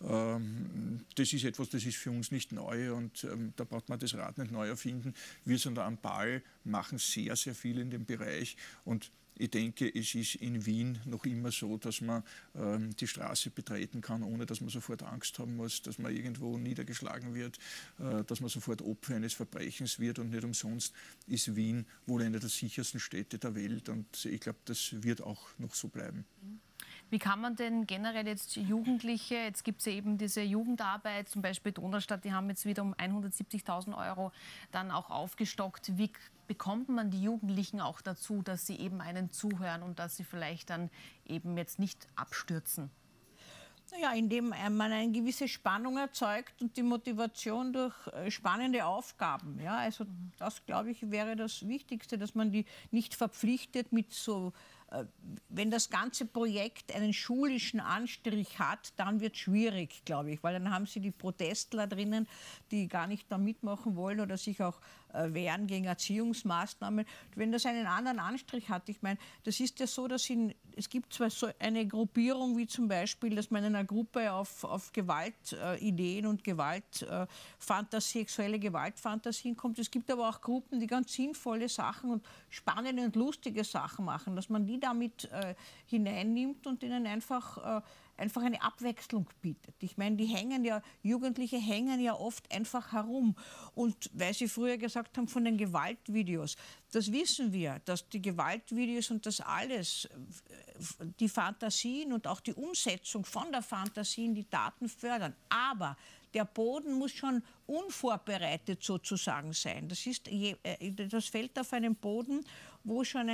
das ist etwas, das ist für uns nicht neu und da braucht man das Rad nicht neu erfinden. Wir sind da am Ball, machen sehr, sehr viel in dem Bereich und ich denke, es ist in Wien noch immer so, dass man die Straße betreten auftreten kann, ohne dass man sofort Angst haben muss, dass man irgendwo niedergeschlagen wird, dass man sofort Opfer eines Verbrechens wird. Und nicht umsonst ist Wien wohl eine der sichersten Städte der Welt. Und ich glaube, das wird auch noch so bleiben. Wie kann man denn generell jetzt Jugendliche, jetzt gibt es ja eben diese Jugendarbeit, zum Beispiel Donaustadt, die haben jetzt wieder um 170.000 € dann auch aufgestockt. Wie bekommt man die Jugendlichen auch dazu, dass sie eben einen zuhören und dass sie vielleicht dann eben jetzt nicht abstürzen? Ja, indem man eine gewisse Spannung erzeugt und die Motivation durch spannende Aufgaben. Ja, also das, glaube ich, wäre das Wichtigste, dass man die nicht verpflichtet mit so, wenn das ganze Projekt einen schulischen Anstrich hat, dann wird es schwierig, glaube ich, weil dann haben Sie die Protestler drinnen, die gar nicht da mitmachen wollen oder sich auch wehren gegen Erziehungsmaßnahmen. Wenn das einen anderen Anstrich hat, ich meine, das ist ja so, dass es gibt zwar so eine Gruppierung wie zum Beispiel, dass man in einer Gruppe auf Gewaltideen und sexuelle Gewaltfantasien kommt. Es gibt aber auch Gruppen, die ganz sinnvolle Sachen und spannende und lustige Sachen machen, dass man die damit hineinnimmt und ihnen einfach eine Abwechslung bietet. Ich meine, Jugendliche hängen ja oft einfach herum. Und weil Sie früher gesagt haben von den Gewaltvideos, das wissen wir, dass die Gewaltvideos und das alles, die Fantasien und auch die Umsetzung von der Fantasien die Taten fördern. Aber der Boden muss schon unvorbereitet sozusagen sein. Das fällt auf einen Boden, wo schon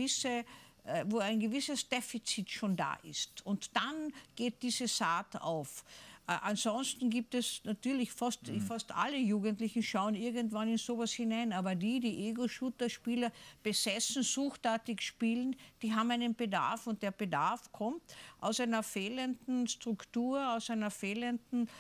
wo ein gewisses Defizit schon da ist. Und dann geht diese Saat auf. Ansonsten gibt es natürlich fast alle Jugendlichen schauen irgendwann in sowas hinein, aber die Ego-Shooter-Spieler besessen, suchtartig spielen, die haben einen Bedarf und der Bedarf kommt aus einer fehlenden Struktur, aus einer fehlenden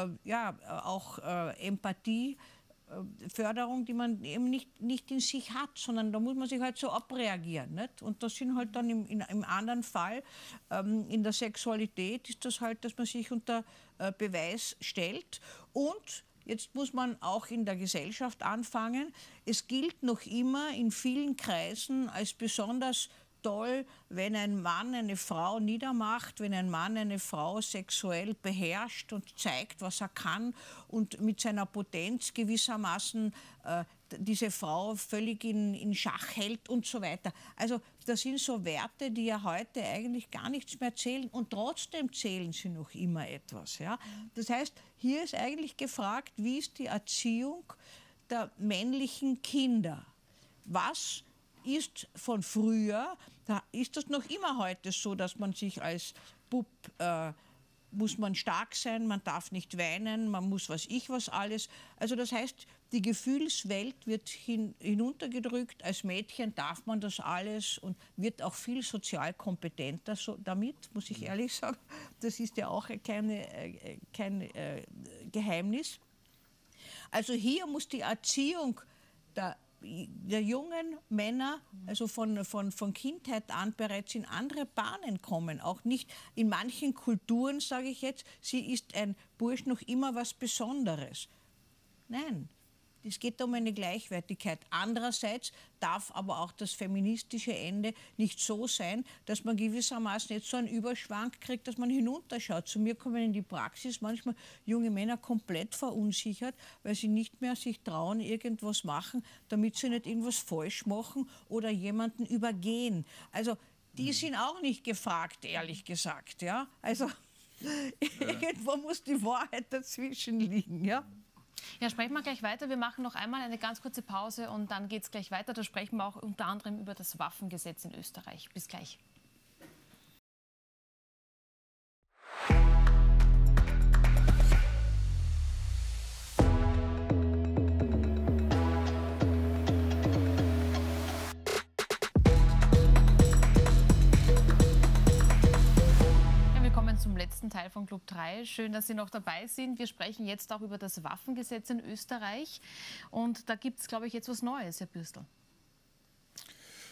Empathie, Förderung, die man eben nicht in sich hat, sondern da muss man sich halt so abreagieren. Nicht? Und das sind halt dann im anderen Fall, in der Sexualität ist das halt, dass man sich unter Beweis stellt. Und jetzt muss man auch in der Gesellschaft anfangen. Es gilt noch immer in vielen Kreisen als besonders toll, wenn ein Mann eine Frau niedermacht, wenn ein Mann eine Frau sexuell beherrscht und zeigt, was er kann und mit seiner Potenz gewissermaßen diese Frau völlig in Schach hält und so weiter. Also das sind so Werte, die ja heute eigentlich gar nichts mehr zählen und trotzdem zählen sie noch immer etwas. Ja? Das heißt, hier ist eigentlich gefragt, wie ist die Erziehung der männlichen Kinder? Was ist von früher, da ist das noch immer heute so, dass man sich als Bub, muss man stark sein, man darf nicht weinen, man muss was alles. Also das heißt, die Gefühlswelt wird hinuntergedrückt, als Mädchen darf man das alles und wird auch viel sozial kompetenter damit, muss ich ehrlich sagen. Das ist ja auch kein Geheimnis. Also hier muss die Erziehung der jungen Männer, also von Kindheit an bereits in andere Bahnen kommen. Auch nicht in manchen Kulturen, sage ich jetzt, sie ist ein Bursch noch immer was Besonderes. Nein, es geht um eine Gleichwertigkeit. Andererseits darf aber auch das feministische Ende nicht so sein, dass man gewissermaßen jetzt so einen Überschwank kriegt, dass man hinunterschaut. Zu mir kommen in die Praxis manchmal junge Männer komplett verunsichert, weil sie nicht mehr sich trauen, irgendwas machen, damit sie nicht irgendwas falsch machen oder jemanden übergehen. Also die sind auch nicht gefragt, ehrlich gesagt. Ja? Also irgendwo muss die Wahrheit dazwischen liegen. Ja? Ja, sprechen wir gleich weiter. Wir machen noch einmal eine ganz kurze Pause und dann geht es gleich weiter. Da sprechen wir auch unter anderem über das Waffengesetz in Österreich. Bis gleich. Zum letzten Teil von Club 3. Schön, dass Sie noch dabei sind. Wir sprechen jetzt auch über das Waffengesetz in Österreich. Und da gibt es, glaube ich, jetzt was Neues, Herr Bürstl.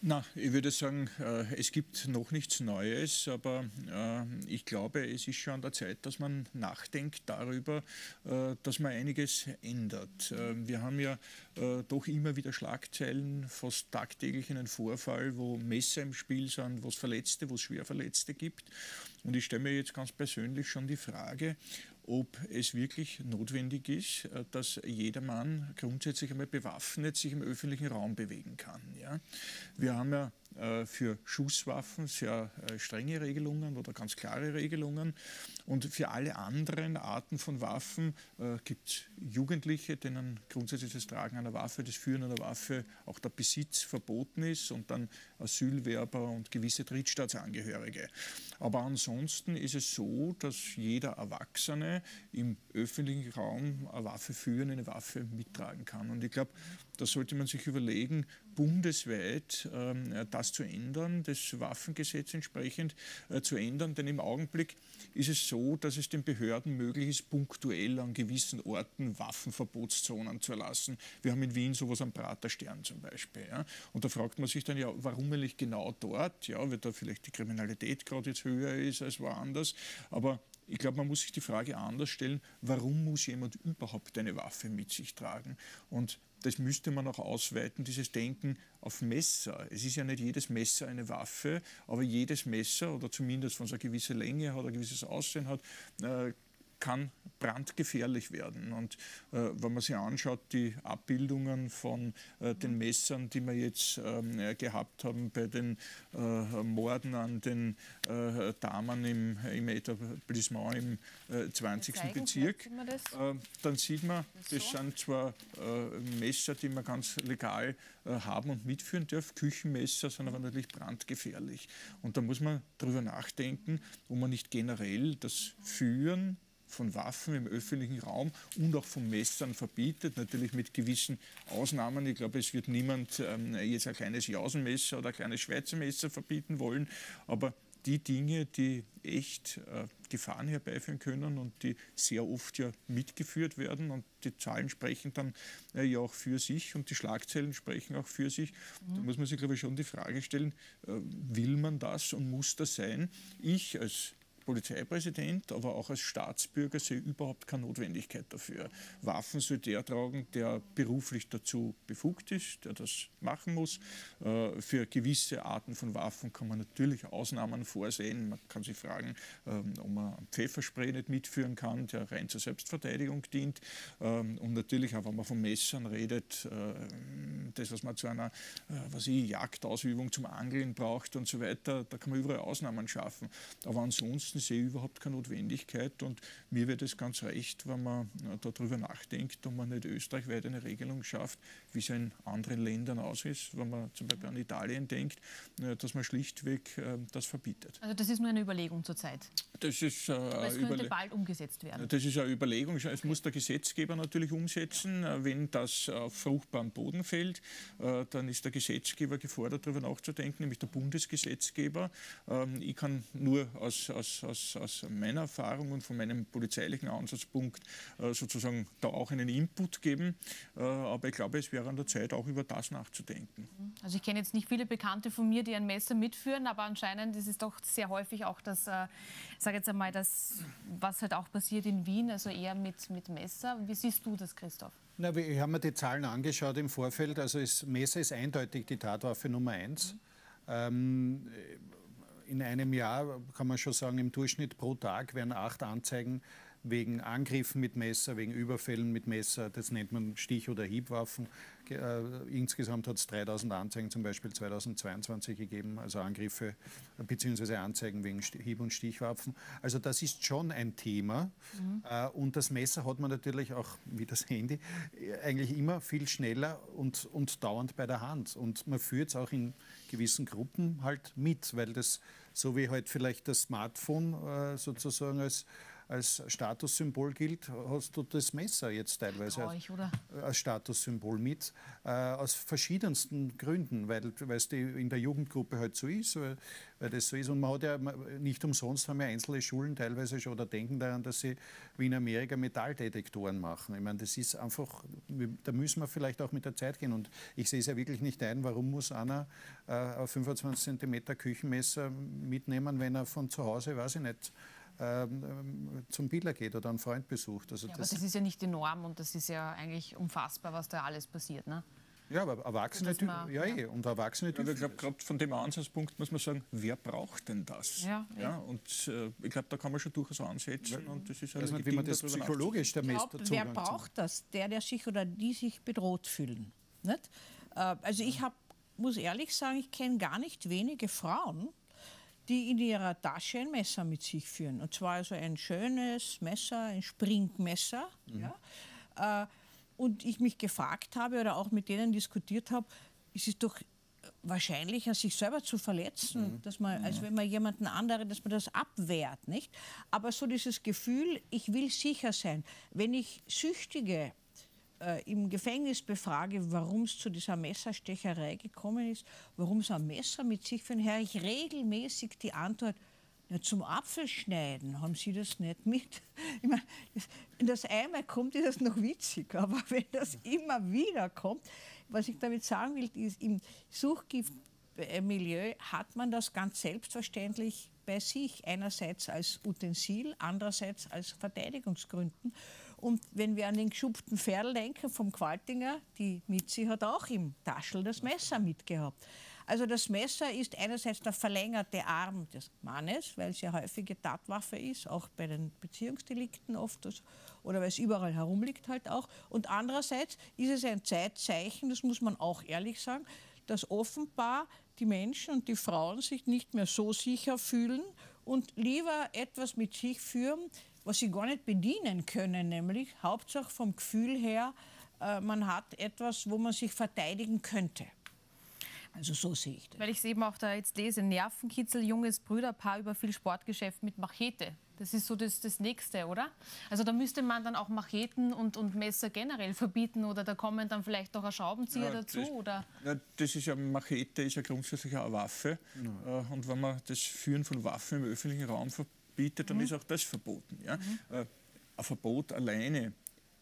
Na, ich würde sagen, es gibt noch nichts Neues, aber ich glaube, es ist schon an der Zeit, dass man nachdenkt darüber, dass man einiges ändert. Wir haben ja doch immer wieder Schlagzeilen, fast tagtäglich einen Vorfall, wo Messer im Spiel sind, wo es Verletzte, wo es Schwerverletzte gibt. Und ich stelle mir jetzt ganz persönlich schon die Frage, ob es wirklich notwendig ist, dass jeder Mann grundsätzlich einmal bewaffnet sich im öffentlichen Raum bewegen kann. Ja? Wir haben ja für Schusswaffen sehr strenge Regelungen oder ganz klare Regelungen. Und für alle anderen Arten von Waffen gibt es Jugendliche, denen grundsätzlich das Tragen einer Waffe, das Führen einer Waffe, auch der Besitz verboten ist und dann Asylwerber und gewisse Drittstaatsangehörige. Aber ansonsten ist es so, dass jeder Erwachsene im öffentlichen Raum eine Waffe führen, eine Waffe mittragen kann. Und ich glaube, da sollte man sich überlegen, bundesweit das zu ändern, das Waffengesetz entsprechend zu ändern. Denn im Augenblick ist es so, dass es den Behörden möglich ist, punktuell an gewissen Orten Waffenverbotszonen zu erlassen. Wir haben in Wien sowas am Praterstern zum Beispiel. Ja. Und da fragt man sich dann ja, warum eigentlich genau dort? Ja, weil da vielleicht die Kriminalität gerade jetzt höher ist als woanders. Aber ich glaube, man muss sich die Frage anders stellen, warum muss jemand überhaupt eine Waffe mit sich tragen? Und das müsste man auch ausweiten, dieses Denken auf Messer. Es ist ja nicht jedes Messer eine Waffe, aber jedes Messer, oder zumindest wenn es eine gewisse Länge hat, ein gewisses Aussehen hat, kann brandgefährlich werden. Und wenn man sich anschaut, die Abbildungen von den Messern, die wir jetzt gehabt haben bei den Morden an den Damen im Etablissement im 20. Bezirk, dann sieht man, das sind zwar Messer, die man ganz legal haben und mitführen darf, Küchenmesser, sind aber natürlich brandgefährlich. Und da muss man darüber nachdenken, ob man nicht generell das Führen von Waffen im öffentlichen Raum und auch von Messern verbietet, natürlich mit gewissen Ausnahmen. Ich glaube, es wird niemand jetzt ein kleines Jausenmesser oder ein kleines Schweizer Messer verbieten wollen, aber die Dinge, die echt Gefahren herbeiführen können und die sehr oft ja mitgeführt werden und die Zahlen sprechen dann ja auch für sich und die Schlagzeilen sprechen auch für sich. Da muss man sich, glaube ich, schon die Frage stellen, will man das und muss das sein? Ich als Polizeipräsident, aber auch als Staatsbürger sehe überhaupt keine Notwendigkeit dafür. Waffen soll der tragen, der beruflich dazu befugt ist, der das machen muss. Für gewisse Arten von Waffen kann man natürlich Ausnahmen vorsehen. Man kann sich fragen, ob man ein Pfefferspray nicht mitführen kann, der rein zur Selbstverteidigung dient. Und natürlich auch, wenn man von Messern redet, das, was man zu einer Jagdausübung zum Angeln braucht und so weiter, da kann man überall Ausnahmen schaffen. Aber ansonsten sehe ich überhaupt keine Notwendigkeit und mir wäre es ganz recht, wenn man darüber nachdenkt, ob man nicht österreichweit eine Regelung schafft, wie es in anderen Ländern aus ist, wenn man zum Beispiel an Italien denkt, dass man schlichtweg das verbietet. Also das ist nur eine Überlegung zurzeit? Das ist es könnte bald umgesetzt werden? Das ist eine Überlegung. Es muss der Gesetzgeber natürlich umsetzen. Wenn das auf fruchtbaren Boden fällt, dann ist der Gesetzgeber gefordert, darüber nachzudenken, nämlich der Bundesgesetzgeber. Ich kann nur aus meiner Erfahrung und von meinem polizeilichen Ansatzpunkt sozusagen da auch einen Input geben. Aber ich glaube, es wäre an der Zeit, auch über das nachzudenken. Also ich kenne jetzt nicht viele Bekannte von mir, die ein Messer mitführen, aber anscheinend ist es doch sehr häufig auch das, sage jetzt einmal, das, was halt auch passiert in Wien, also eher mit Messer. Wie siehst du das, Christoph? Na, ich habe mir die Zahlen angeschaut im Vorfeld. Also Messer ist eindeutig die Tatwaffe Nummer 1. In einem Jahr kann man schon sagen, im Durchschnitt pro Tag werden 8 Anzeigen wegen Angriffen mit Messer, wegen Überfällen mit Messer, das nennt man Stich- oder Hiebwaffen. Insgesamt hat es 3000 Anzeigen zum Beispiel 2022 gegeben, also Angriffe bzw. Anzeigen wegen Hieb- und Stichwaffen. Also das ist schon ein Thema. Und das Messer hat man natürlich auch, wie das Handy, eigentlich immer viel schneller und dauernd bei der Hand. Und man führt es auch in gewissen Gruppen halt mit, weil das, so wie halt vielleicht das Smartphone sozusagen als als Statussymbol gilt, hast du das Messer jetzt teilweise Traurig, oder? als Statussymbol mit, aus verschiedensten Gründen, weil es in der Jugendgruppe halt so ist, weil das so ist. Und man hat ja nicht umsonst, haben ja einzelne Schulen teilweise schon oder denken daran, dass sie wie in Amerika Metalldetektoren machen. Ich meine, das ist einfach, da müssen wir vielleicht auch mit der Zeit gehen. Und ich sehe es ja wirklich nicht ein, warum muss einer ein 25 cm Küchenmesser mitnehmen, wenn er von zu Hause, weiß ich nicht, zum Biller geht oder einen Freund besucht. Also ja, aber das ist ja nicht die Norm und das ist ja eigentlich unfassbar, was da alles passiert. Ne? Ja, aber Erwachsene, und Erwachsene ich glaube, gerade von dem Ansatzpunkt muss man sagen, wer braucht denn das? Ja. Und ich glaube, da kann man schon durchaus ansetzen. Und das ist nicht, wie man das psychologisch der Zugang wer braucht das? Der sich oder die sich bedroht fühlen. Nicht? Also ich muss ehrlich sagen, ich kenne gar nicht wenige Frauen, die in ihrer Tasche ein Messer mit sich führen. Und zwar also ein schönes Messer, ein Springmesser. Ja? Und ich mich gefragt habe oder auch mit denen diskutiert habe, ist es doch wahrscheinlicher, sich selber zu verletzen, dass man, als wenn man jemanden anderen, dass man das abwehrt, nicht? Aber so dieses Gefühl, ich will sicher sein. Wenn ich Süchtige im Gefängnis befrage, warum es zu dieser Messerstecherei gekommen ist, warum sie ein Messer mit sich führen, höre ich regelmäßig die Antwort, ja, zum Apfelschneiden haben Sie das nicht mit. Ich meine, wenn das einmal kommt, ist das noch witzig, aber wenn das immer wieder kommt, was ich damit sagen will, ist, im Suchtgiftmilieu hat man das ganz selbstverständlich bei sich, einerseits als Utensil, andererseits als Verteidigungsgründen. Und wenn wir an den geschupften Pferdl denken vom Qualtinger, die Mitzi hat auch im Taschel das Messer mitgehabt. Also das Messer ist einerseits der verlängerte Arm des Mannes, weil es ja häufige Tatwaffe ist, auch bei den Beziehungsdelikten oft, oder weil es überall herumliegt halt auch. Und andererseits ist es ein Zeitzeichen, das muss man auch ehrlich sagen, dass offenbar die Menschen und die Frauen sich nicht mehr so sicher fühlen und lieber etwas mit sich führen, was sie gar nicht bedienen können, nämlich Hauptsache vom Gefühl her, man hat etwas, wo man sich verteidigen könnte. Also so sehe ich das. Weil ich es eben auch da jetzt lese, Nervenkitzel, junges Brüderpaar über viel Sportgeschäft mit Machete. Das ist so das Nächste, oder? Also da müsste man dann auch Macheten und Messer generell verbieten oder da kommen dann vielleicht auch ein Schraubenzieher dazu, oder? Ja, das ist ja, Machete ist ja grundsätzlich auch eine Waffe. Und wenn man das Führen von Waffen im öffentlichen Raum verbietet, dann ist auch das verboten. Ja? Ein Verbot alleine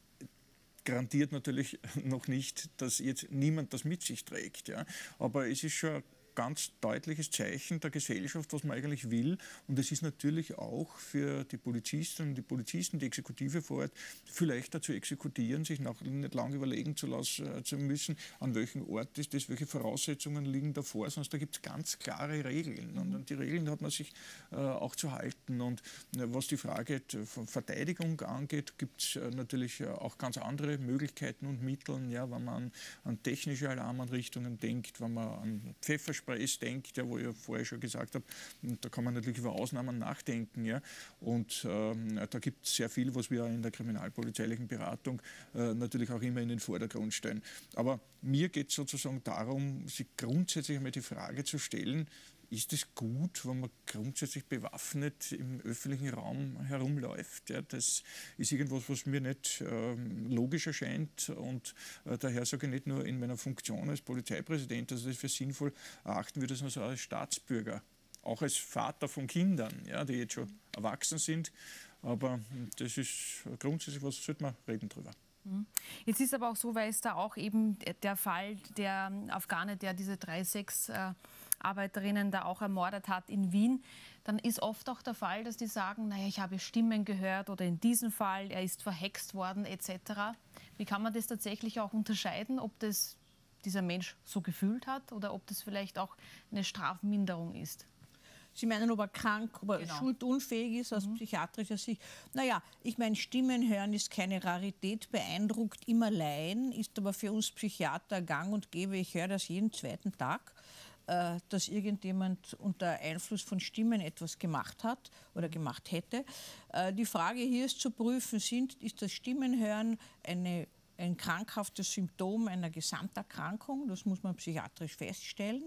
garantiert natürlich noch nicht, dass jetzt niemand das mit sich trägt. Ja? Aber es ist schon ein ganz deutliches Zeichen der Gesellschaft, was man eigentlich will. Und es ist natürlich auch für die Polizistinnen und die Polizisten, die Exekutive vor Ort, viel leichter zu exekutieren, sich nicht lange überlegen zu müssen, an welchem Ort ist das, welche Voraussetzungen liegen davor, sonst da gibt es ganz klare Regeln. Und an die Regeln hat man sich auch zu halten. Und was die Frage von Verteidigung angeht, gibt es natürlich auch ganz andere Möglichkeiten und Mittel, ja, wenn man an technische Alarmanrichtungen denkt, wenn man an Pfefferspray denkt, ja, wo ich ja vorher schon gesagt habe, da kann man natürlich über Ausnahmen nachdenken. Ja, und da gibt es sehr viel, was wir in der kriminalpolizeilichen Beratung natürlich auch immer in den Vordergrund stellen. Aber mir geht es sozusagen darum, sich grundsätzlich einmal die Frage zu stellen, ist es gut, wenn man grundsätzlich bewaffnet im öffentlichen Raum herumläuft? Ja, das ist irgendwas, was mir nicht logisch erscheint. Und daher sage ich nicht nur in meiner Funktion als Polizeipräsident, dass ich das für sinnvoll erachten würde, sondern als Staatsbürger. Auch als Vater von Kindern, ja, die jetzt schon erwachsen sind. Aber das ist grundsätzlich was, sollte man reden drüber. Jetzt ist aber auch so, weil es da auch eben der Fall der Afghane, der diese 3 Sexarbeiterinnen da auch ermordet hat in Wien, dann ist oft auch der Fall, dass die sagen, naja, ich habe Stimmen gehört oder in diesem Fall, er ist verhext worden etc. Wie kann man das tatsächlich auch unterscheiden, ob das dieser Mensch so gefühlt hat oder ob das vielleicht auch eine Strafminderung ist? Sie meinen, ob er krank, ob er schuldunfähig ist aus psychiatrischer Sicht. Naja, ich meine, Stimmen hören ist keine Rarität, beeindruckt immer Laien, ist aber für uns Psychiater gang und gäbe. Ich höre das jeden zweiten Tag, dass irgendjemand unter Einfluss von Stimmen etwas gemacht hat oder gemacht hätte. Die Frage hier ist zu prüfen, ist das Stimmenhören ein krankhaftes Symptom einer Gesamterkrankung? Das muss man psychiatrisch feststellen.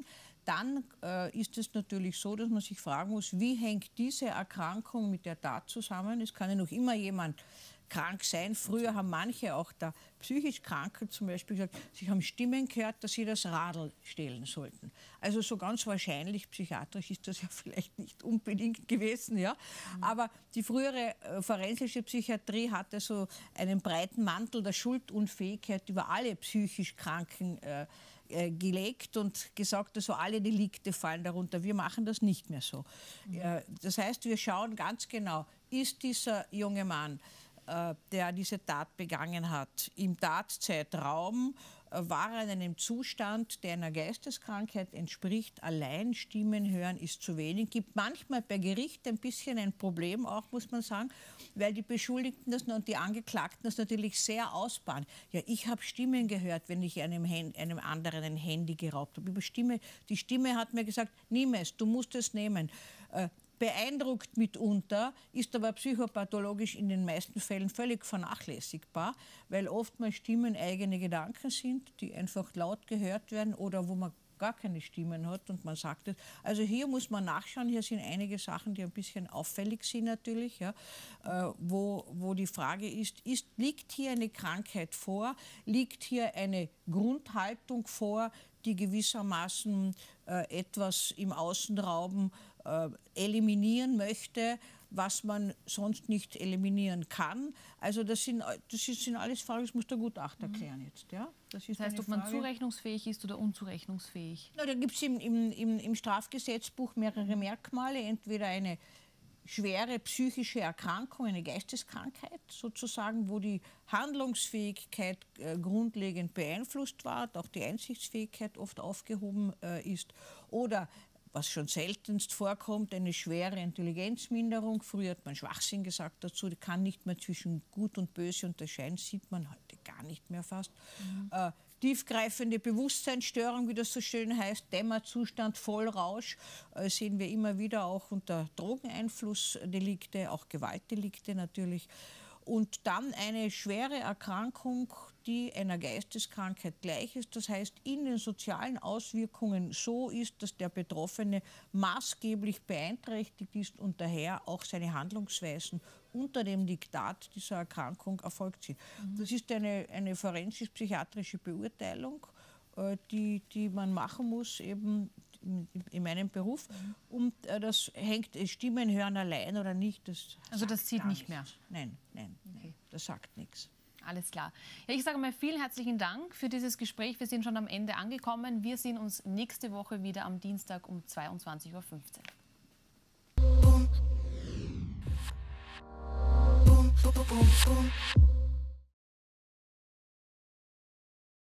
dann ist es natürlich so, dass man sich fragen muss, wie hängt diese Erkrankung mit der Tat zusammen? Es kann ja noch immer jemand krank sein. Früher haben manche, auch der psychisch Kranke zum Beispiel, gesagt, sie haben Stimmen gehört, dass sie das Radl stehlen sollten. Also so ganz wahrscheinlich, psychiatrisch ist das ja vielleicht nicht unbedingt gewesen, ja. Aber die frühere forensische Psychiatrie hatte so einen breiten Mantel der Schuldunfähigkeit über alle psychisch Kranken gelegt und gesagt, also alle Delikte fallen darunter. Wir machen das nicht mehr so. Das heißt, wir schauen ganz genau, ist dieser junge Mann, der diese Tat begangen hat, im Tatzeitraum, war er in einem Zustand, der einer Geisteskrankheit entspricht. Allein Stimmen hören ist zu wenig. Gibt manchmal bei Gericht ein bisschen ein Problem auch, muss man sagen, weil die Beschuldigten das und die Angeklagten das natürlich sehr ausbauen. Ja, ich habe Stimmen gehört, wenn ich einem anderen ein Handy geraubt habe. Die Stimme hat mir gesagt, nimm es, du musst es nehmen. Beeindruckt mitunter, ist aber psychopathologisch in den meisten Fällen völlig vernachlässigbar, weil oftmals Stimmen eigene Gedanken sind, die einfach laut gehört werden oder wo man gar keine Stimmen hat und man sagt es. Also hier muss man nachschauen, hier sind einige Sachen, die ein bisschen auffällig sind natürlich, ja, wo die Frage ist, liegt hier eine Krankheit vor, liegt hier eine Grundhaltung vor, die gewissermaßen etwas im Außenraum eliminieren möchte, was man sonst nicht eliminieren kann. Also das sind alles Fragen, das muss der Gutachter klären jetzt. Ja? Das heißt, ob man zurechnungsfähig ist oder unzurechnungsfähig? Na, da gibt es im Strafgesetzbuch mehrere Merkmale, entweder eine schwere psychische Erkrankung, eine Geisteskrankheit sozusagen, wo die Handlungsfähigkeit grundlegend beeinflusst war, auch die Einsichtsfähigkeit oft aufgehoben ist, oder was schon seltenst vorkommt, eine schwere Intelligenzminderung. Früher hat man Schwachsinn gesagt dazu, die kann nicht mehr zwischen Gut und Böse unterscheiden, sieht man heute gar nicht mehr fast. Tiefgreifende Bewusstseinsstörung, wie das so schön heißt, Dämmerzustand, Vollrausch, sehen wir immer wieder auch unter Drogeneinflussdelikte, auch Gewaltdelikte natürlich. Und dann eine schwere Erkrankung, die einer Geisteskrankheit gleich ist. Das heißt, in den sozialen Auswirkungen so ist, dass der Betroffene maßgeblich beeinträchtigt ist und daher auch seine Handlungsweisen unter dem Diktat dieser Erkrankung erfolgt sind. Das ist eine forensisch-psychiatrische Beurteilung, die man machen muss, eben in meinem Beruf. Und das hängt, Stimmen hören allein oder nicht. Also das zieht nicht mehr? Nein, okay. Das sagt nichts. Alles klar. Ja, ich sage mal vielen herzlichen Dank für dieses Gespräch. Wir sind schon am Ende angekommen. Wir sehen uns nächste Woche wieder am Dienstag um 22:15 Uhr.